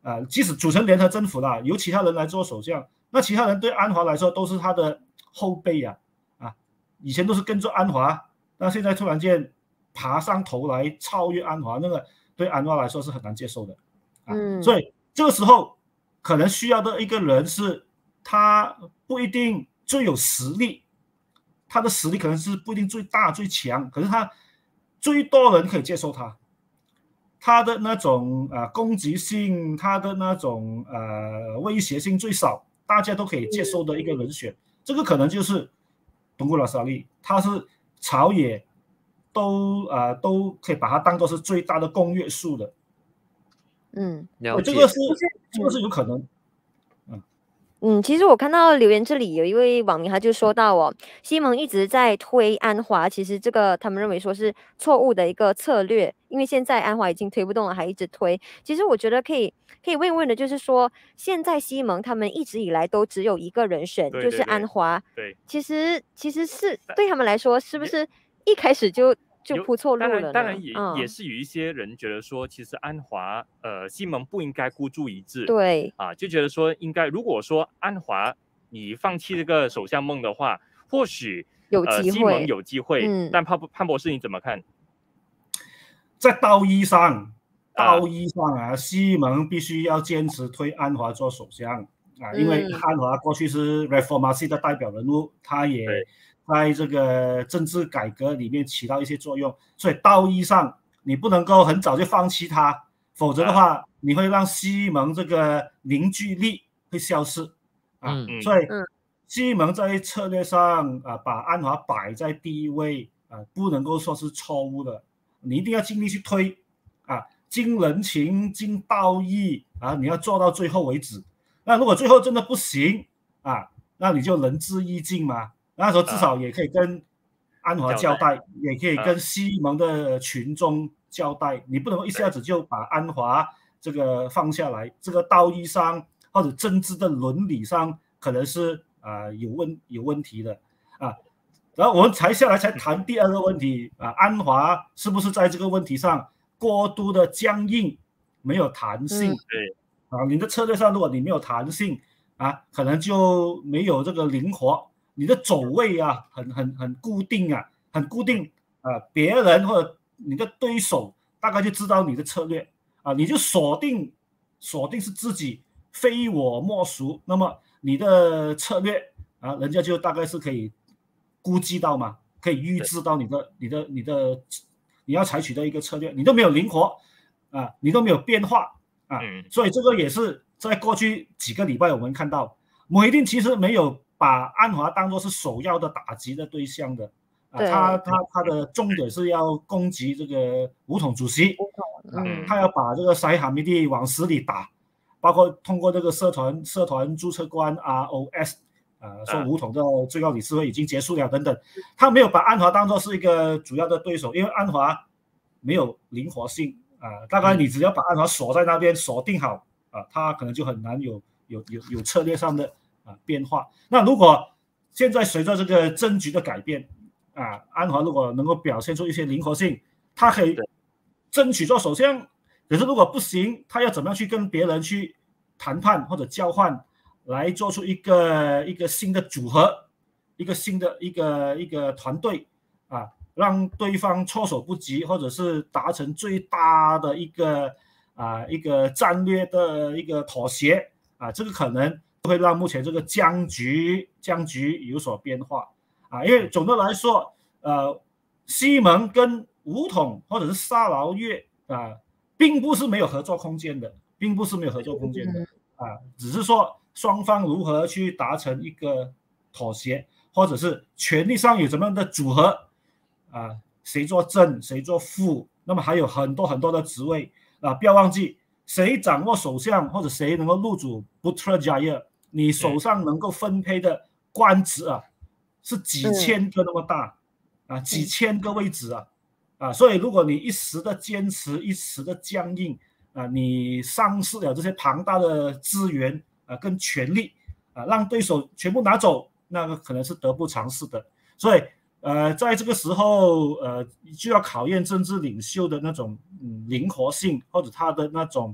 啊、呃，即使组成联合政府啦，由其他人来做首相，那其他人对安华来说都是他的后辈啊，啊，以前都是跟着安华，那现在突然间爬上头来超越安华，那个对安华来说是很难接受的，啊，嗯、所以这个时候可能需要的一个人是他不一定最有实力，他的实力可能是不一定最大最强，可是他最多人可以接受他。他的那种呃攻击性，他的那种呃威胁性最少，大家都可以接受的一个人选，这个可能就是东姑拉沙利，他是朝野都呃都可以把它当作是最大的公约数的。 嗯， 哦，这个是这个是有可能。 嗯，其实我看到留言这里有一位网民他就说到哦，西蒙一直在推安华，其实这个他们认为说是错误的一个策略，因为现在安华已经推不动了，还一直推。其实我觉得可以可以问问的，就是说现在西蒙他们一直以来都只有一个人选， 对就是安华。 对， 其实其实是对他们来说，是不是一开始就就铺错路了呢？ 当然，当然也、 嗯、 也是有一些人觉得说，其实安华呃西蒙不应该孤注一掷， 对啊，就觉得说应该，如果说安华你放弃这个首相梦的话，或许有机会， 呃、西蒙有机会， 嗯、 但潘潘博士你怎么看？ 在道义上，道义上啊，西蒙必须要坚持推安华做首相啊，因为安华过去是 Reformasi 的代表人物，他也在这个政治改革里面起到一些作用，所以道义上你不能够很早就放弃他，否则的话，啊、你会让西蒙这个凝聚力会消失啊。嗯、所以西蒙在策略上啊，把安华摆在第一位啊，不能够说是错误的，你一定要尽力去推啊，经人情，经道义啊，你要做到最后为止。那如果最后真的不行啊，那你就仁至义尽嘛。那时候至少也可以跟安华交代，啊、也可以跟西蒙的群众交代，啊、你不能够一下子就把安华这个放下来，这个道义上或者政治的伦理上可能是啊、呃、有问有问题的啊。然后我们才下来才谈第二个问题啊，安华是不是在这个问题上过度的僵硬，没有弹性？ 对、 嗯、啊，你的策略上如果你没有弹性啊，可能就没有这个灵活。你的走位啊，很很很固定啊，很固定啊，别人或者你的对手大概就知道你的策略啊，你就锁定锁定是自己非我莫属，那么你的策略啊，人家就大概是可以估计到嘛，可以预知到你的你的你的你要采取的一个策略，你都没有灵活啊，你都没有变化啊，嗯、所以这个也是在过去几个礼拜我们看到，穆希丁其实没有把安华当作是首要的打击的对象的，啊，他他他的重点是要攻击这个武统主席，嗯、他要把这个塞哈米蒂往死里打，包括通过这个社团社团注册官 R O S， 呃，说武统的最高理事会已经结束了等等，他没有把安华当作是一个主要的对手，因为安华没有灵活性啊、呃，大概你只要把安华锁在那边锁定好啊，他可能就很难有有有有策略上的。啊，变化。那如果现在随着这个政局的改变，啊，安华如果能够表现出一些灵活性，他可以争取做首相。可是如果不行，他要怎么样去跟别人去谈判或者交换，来做出一个一个新的组合，一个新的一个一个团队啊，让对方措手不及，或者是达成最大的一个啊一个战略的一个妥协啊，这个可能会让目前这个僵局僵局有所变化啊，因为总的来说，呃，西蒙跟武统或者是沙劳越啊，并不是没有合作空间的，并不是没有合作空间的啊，只是说双方如何去达成一个妥协，或者是权力上有怎么样的组合啊，谁做正谁做副，那么还有很多很多的职位啊，不要忘记谁掌握首相或者谁能够入主 Putrajaya。你手上能够分配的官职啊，是几千个那么大啊，几千个位置啊，啊，所以如果你一时的坚持，一时的僵硬啊，你丧失了这些庞大的资源啊跟权力啊，让对手全部拿走，那个可能是得不偿失的。所以呃，在这个时候呃，就要考验政治领袖的那种嗯灵活性，或者他的那种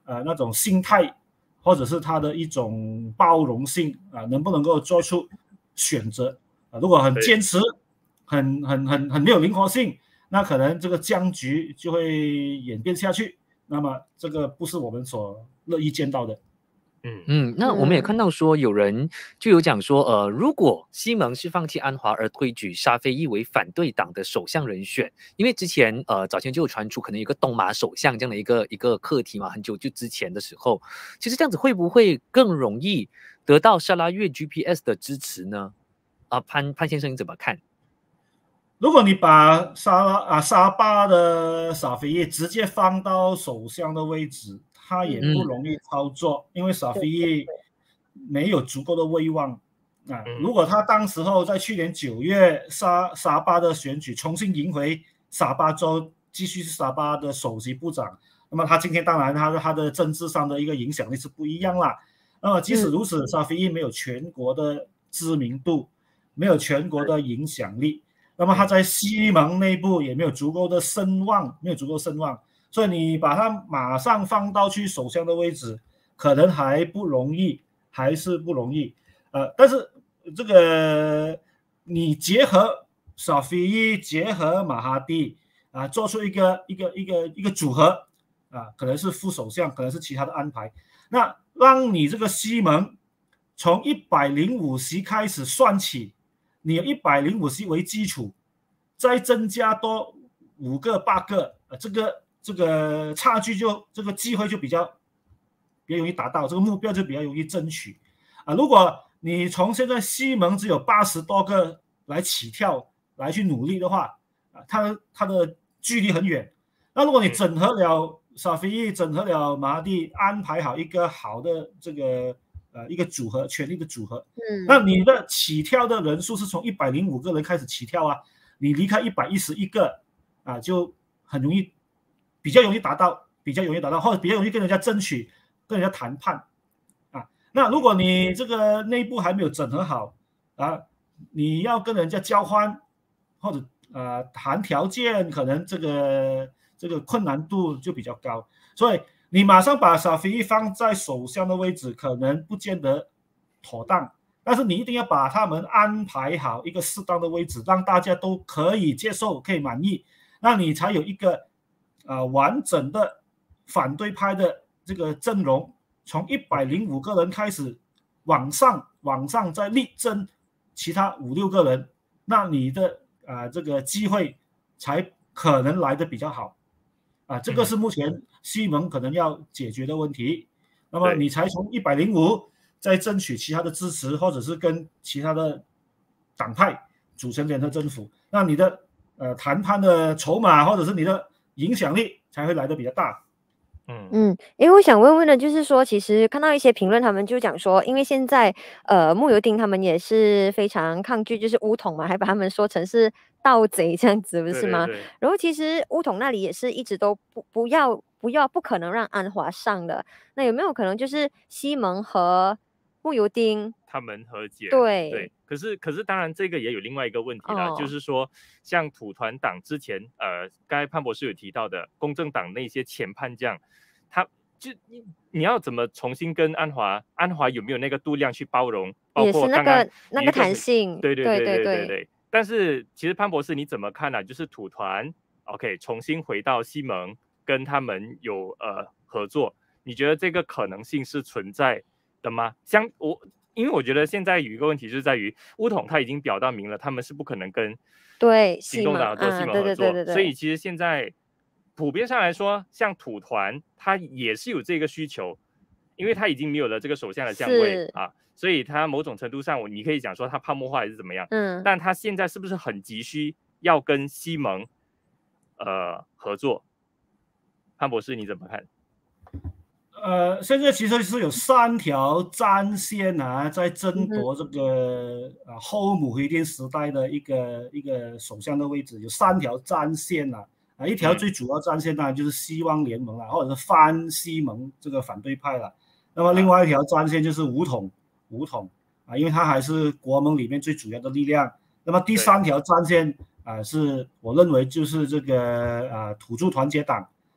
呃那种心态，或者是他的一种包容性啊，能不能够做出选择啊？如果很坚持，很很很很没有灵活性，那可能这个僵局就会演变下去。那么这个不是我们所乐意见到的。 嗯嗯，那我们也看到说，有人就有讲说，呃，如果西蒙是放弃安华而推举沙菲益为反对党的首相人选，因为之前呃早前就有传出可能有一个东马首相这样的一个一个课题嘛，很久就之前的时候，其实这样子会不会更容易得到沙拉越 G P S 的支持呢？啊，潘潘先生你怎么看？ 如果你把沙拉啊沙巴的沙菲益直接放到首相的位置，他也不容易操作，嗯、因为沙菲益没有足够的威望啊。如果他当时候在去年九月沙沙巴的选举重新赢回沙巴州，继续是沙巴的首席部长，那么他今天当然他的他的政治上的一个影响力是不一样啦。那么即使如此，沙菲益没有全国的知名度，没有全国的影响力。那么他在西蒙内部也没有足够的声望，没有足够声望，所以你把他马上放到去首相的位置，可能还不容易，还是不容易。呃，但是这个你结合沙菲益，结合马哈蒂啊，做出一个一个一个一个组合啊，可能是副首相，可能是其他的安排，那让你这个西蒙从一百零五席开始算起。你有一百零五席为基础，再增加多五个八个，呃，这个这个差距就这个机会就比较比较容易达到，这个目标就比较容易争取啊。如果你从现在西蒙只有八十多个来起跳来去努力的话，啊，它它的距离很远。那如果你整合了沙菲益，整合了马哈蒂，安排好一个好的这个。呃，一个组合，权力的组合，嗯，那你的起跳的人数是从一百零五个人开始起跳啊，你离开一百一十一个啊，就很容易，比较容易达到，比较容易达到，或者比较容易跟人家争取，跟人家谈判啊。那如果你这个内部还没有整合好啊，你要跟人家交换或者呃谈条件，可能这个这个困难度就比较高，所以。你马上把沙菲益放在首相的位置，可能不见得妥当，但是你一定要把他们安排好一个适当的位置，让大家都可以接受，可以满意，那你才有一个呃完整的反对派的这个阵容，从一百零五个人开始往上，往上再力争其他五六个人，那你的啊、呃、这个机会才可能来得比较好。啊，这个是目前西蒙可能要解决的问题。那么你才从一百零五再争取其他的支持，或者是跟其他的党派组成联合政府，那你的呃谈判的筹码或者是你的影响力才会来得比较大。 嗯嗯，因为我想问问的就是说，其实看到一些评论，他们就讲说，因为现在呃慕尤丁他们也是非常抗拒，就是巫统嘛，还把他们说成是盗贼这样子，不是吗？ 对对对， 然后其实巫统那里也是一直都不不要不要不可能让安华上的，那有没有可能就是西蒙和慕尤丁他们和解？ 对对，可是可是当然这个也有另外一个问题啦， 哦就是说像土团党之前呃，刚才潘博士有提到的公正党那些前叛将，他就你你要怎么重新跟安华安华有没有那个度量去包容，包也是那括刚刚个那个弹性， 对对对对对对对对。但是其实潘博士你怎么看呢、啊？就是土团 OK 重新回到西蒙跟他们有呃合作，你觉得这个可能性是存在的吗？相我因为我觉得现在有一个问题就是在于巫统他已经表达明了他们是不可能跟对行动党做西蒙合作，所以其实现在普遍上来说，像土团他也是有这个需求，因为他已经没有了这个首相的相位啊。所以他某种程度上，你可以讲说他泡沫化还是怎么样，嗯，但他现在是不是很急需要跟西蒙呃合作？潘博士你怎么看？ 呃，现在其实是有三条战线啊，在争夺这个啊后姆希丁时代的一个一个首相的位置，有三条战线啊，啊，一条最主要战线当然就是希望联盟啦，或者是反西蒙这个反对派啦。那么另外一条战线就是巫统。巫统啊，因为它还是国盟里面最主要的力量。那么第三条战线啊，是我认为就是这个啊土著团结党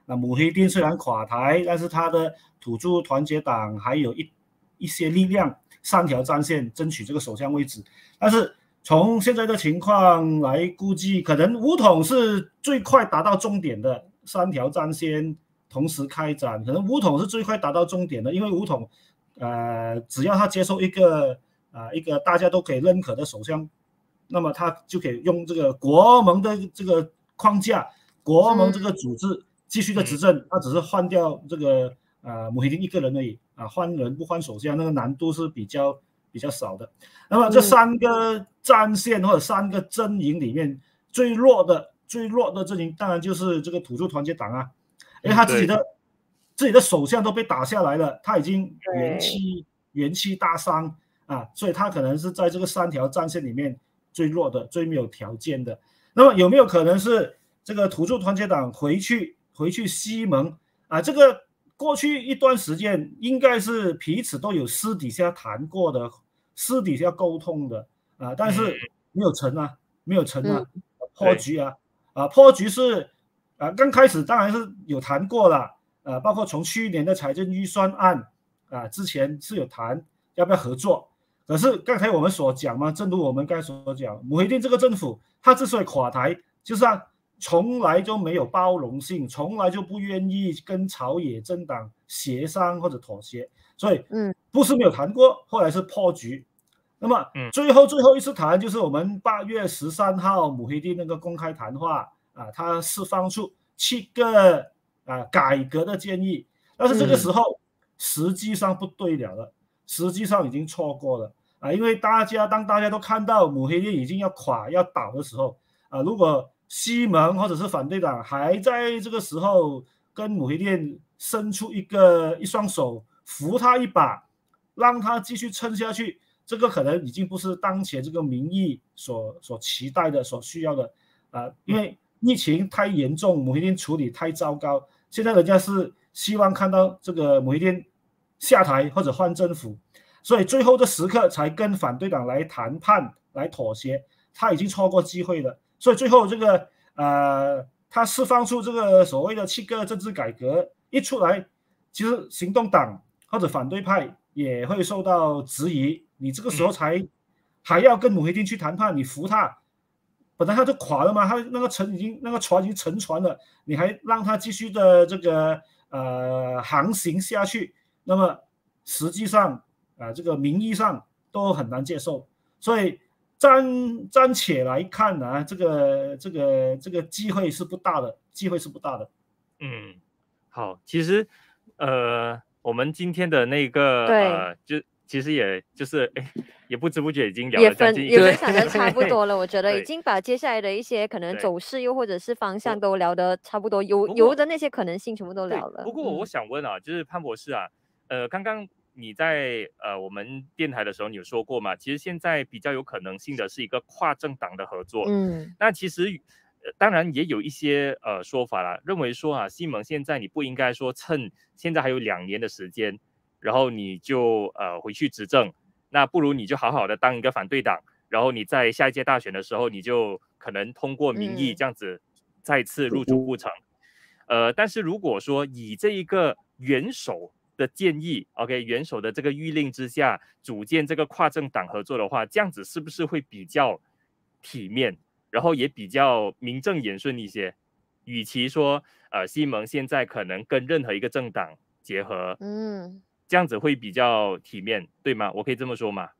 那姆希丁虽然垮台，但是他的土著团结党还有一一些力量，三条战线争取这个首相位置。但是从现在的情况来估计，可能武统是最快达到终点的，三条战线同时开展，可能武统是最快达到终点的，因为武统，呃，只要他接受一个啊、呃、一个大家都可以认可的首相，那么他就可以用这个国盟的这个框架，国盟这个组织继续的执政，他只是换掉这个啊姆希丁一个人而已啊，换人不换首相，那个难度是比较比较少的。那么这三个战线或者三个阵营里面最弱的最弱的阵营，当然就是这个土著团结党啊，因为他自己的、嗯、自己的首相都被打下来了，他已经元气元气大伤啊，所以他可能是在这个三条战线里面最弱的、最没有条件的。那么有没有可能是这个土著团结党回去回去西盟啊？这个过去一段时间应该是彼此都有私底下谈过的，私底下沟通的啊，但是没有成啊，没有成啊，破局啊，啊破局是啊刚开始当然是有谈过了，啊包括从去年的财政预算案啊之前是有谈要不要合作，可是刚才我们所讲嘛，正如我们刚才所讲，姆希丁这个政府他之所以垮台，就是啊从来就没有包容性，从来就不愿意跟朝野政党协商或者妥协，所以不是没有谈过，后来是破局。那么最后最后一次谈就是我们八月十三号姆希丁那个公开谈话啊，他释放出七个啊改革的建议，但是这个时候实际上不对了了，实际上已经错过了啊，因为大家当大家都看到姆希丁已经要垮要倒的时候啊，如果西盟或者是反对党还在这个时候跟姆希丁伸出一个一双手扶他一把，让他继续撑下去，这个可能已经不是当前这个民意所所期待的、所需要的啊，因为疫情太严重，姆希丁处理太糟糕，现在人家是希望看到这个姆希丁下台或者换政府，所以最后的时刻才跟反对党来谈判、来妥协，他已经错过机会了。所以最后这个呃，他释放出这个所谓的七个政治改革一出来，其实行动党或者反对派也会受到质疑。你这个时候才还要跟姆希丁去谈判，你扶他，本来他就垮了嘛，他那个沉已经那个船已经沉船了，你还让他继续的这个呃航行下去，那么实际上啊、呃、这个名义上都很难接受，所以。暂暂且来看啊，这个这个这个机会是不大的，机会是不大的。 嗯，好，其实呃，我们今天的那个呃，就其实也就是哎，也不知不觉已经聊了将近一个， 也分享的差不多了。我觉得已经把接下来的一些可能走势又或者是方向都聊得差不多，有有的那些可能性全部都聊了。 不过我想问啊，就是潘博士啊，呃，刚刚。你在呃我们电台的时候你有说过嘛，其实现在比较有可能性的是一个跨政党的合作。 嗯， 那其实、呃、当然也有一些呃说法啦，认为说啊，西蒙现在你不应该说趁现在还有两年的时间，然后你就呃回去执政，那不如你就好好的当一个反对党，然后你在下一届大选的时候，你就可能通过民意这样子再次入主不成。嗯、呃，但是如果说以这一个元首的建议 ，OK， 元首的这个谕令之下，组建这个跨政党合作的话，这样子是不是会比较体面，然后也比较名正言顺一些？与其说，呃，西蒙现在可能跟任何一个政党结合， 嗯， 这样子会比较体面，对吗？我可以这么说吗？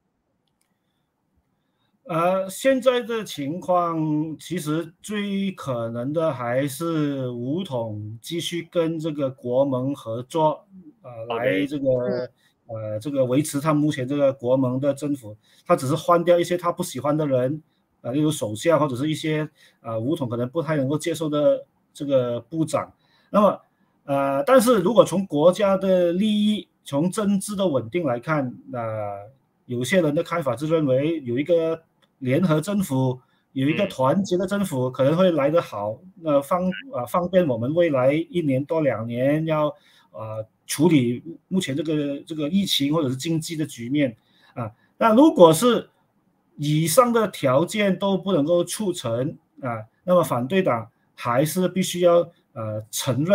呃，现在的情况其实最可能的还是武统继续跟这个国盟合作。呃，来这个呃，这个维持他目前这个国盟的政府，他只是换掉一些他不喜欢的人，呃，例如首相或者是一些呃武统可能不太能够接受的这个部长。那么呃，但是如果从国家的利益、从政治的稳定来看，那、呃、有些人的看法是认为有一个联合政府，有一个团结的政府可能会来得好，那方啊方便我们未来一年多两年要啊。呃处理目前这个这个疫情或者是经济的局面啊，那如果是以上的条件都不能够促成啊，那么反对党还是必须要呃承认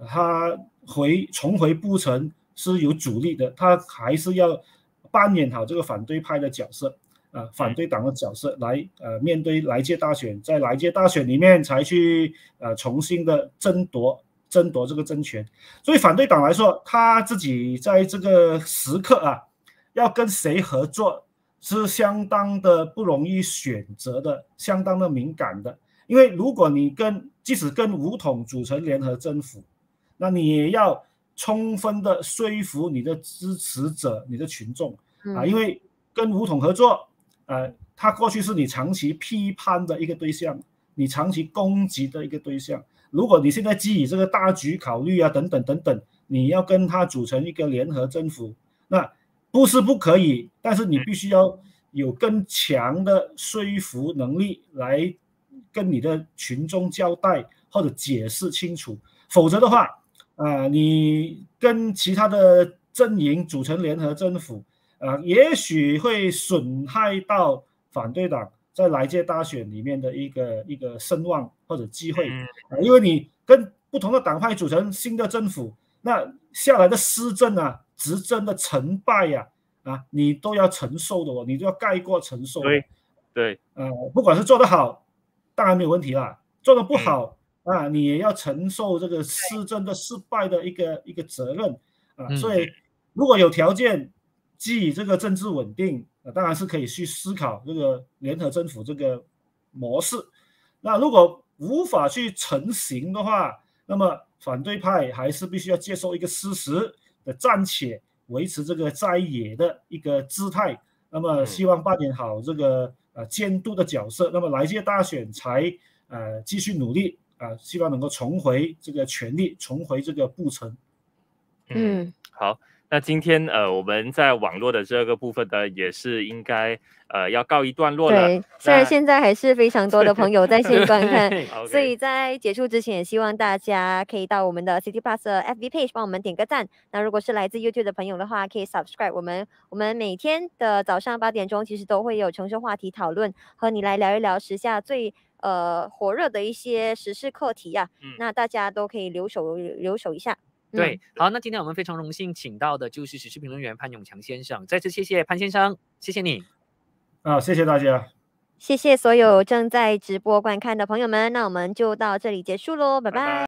他回重回布城是有阻力的，他还是要扮演好这个反对派的角色啊、呃，反对党的角色来呃面对来届大选，在来届大选里面才去呃重新的争夺争夺这个政权。所以反对党来说，他自己在这个时刻啊，要跟谁合作是相当的不容易选择的，相当的敏感的。因为如果你跟即使跟武统组成联合政府，那你也要充分的说服你的支持者、你的群众啊，因为跟武统合作，呃，他过去是你长期批判的一个对象，你长期攻击的一个对象。如果你现在基于这个大局考虑啊，等等等等，你要跟他组成一个联合政府，那不是不可以，但是你必须要有更强的说服能力来跟你的群众交代或者解释清楚，否则的话，啊、呃，你跟其他的阵营组成联合政府，啊、呃，也许会损害到反对党在来届大选里面的一个一个声望或者机会，啊、呃，因为你跟不同的党派组成新的政府，那下来的施政啊、执政的成败呀、啊，啊，你都要承受的哦，你都要概括承受的。 对，对， 呃，不管是做得好。当然没有问题啦，做得不好、嗯、啊，你也要承受这个施政的失败的一个一个责任啊。 嗯、 所以如果有条件基于这个政治稳定、啊，当然是可以去思考这个联合政府这个模式。那如果无法去成型的话，那么反对派还是必须要接受一个事实的暂且维持这个在野的一个姿态。那么希望扮演好这个。呃，监督的角色，那么来届大选才呃继续努力啊、呃，希望能够重回这个权力，重回这个布城。 嗯，好，那今天呃我们在网络的这个部分呢，也是应该呃要告一段落了。 对，虽然现在还是非常多的朋友在线观看，所以 okay. 在结束之前，也希望大家可以到我们的 City Plus 的 F B page 帮我们点个赞。那如果是来自 YouTube 的朋友的话，可以 subscribe 我们。我们每天的早上八点钟，其实都会有城市话题讨论，和你来聊一聊时下最呃火热的一些时事课题啊。嗯、那大家都可以留守留守一下。 对，好，那今天我们非常荣幸请到的就是时事评论员潘永强先生，再次谢谢潘先生，谢谢你。 啊，谢谢大家， 谢谢所有正在直播观看的朋友们，那我们就到这里结束喽，拜拜。拜拜。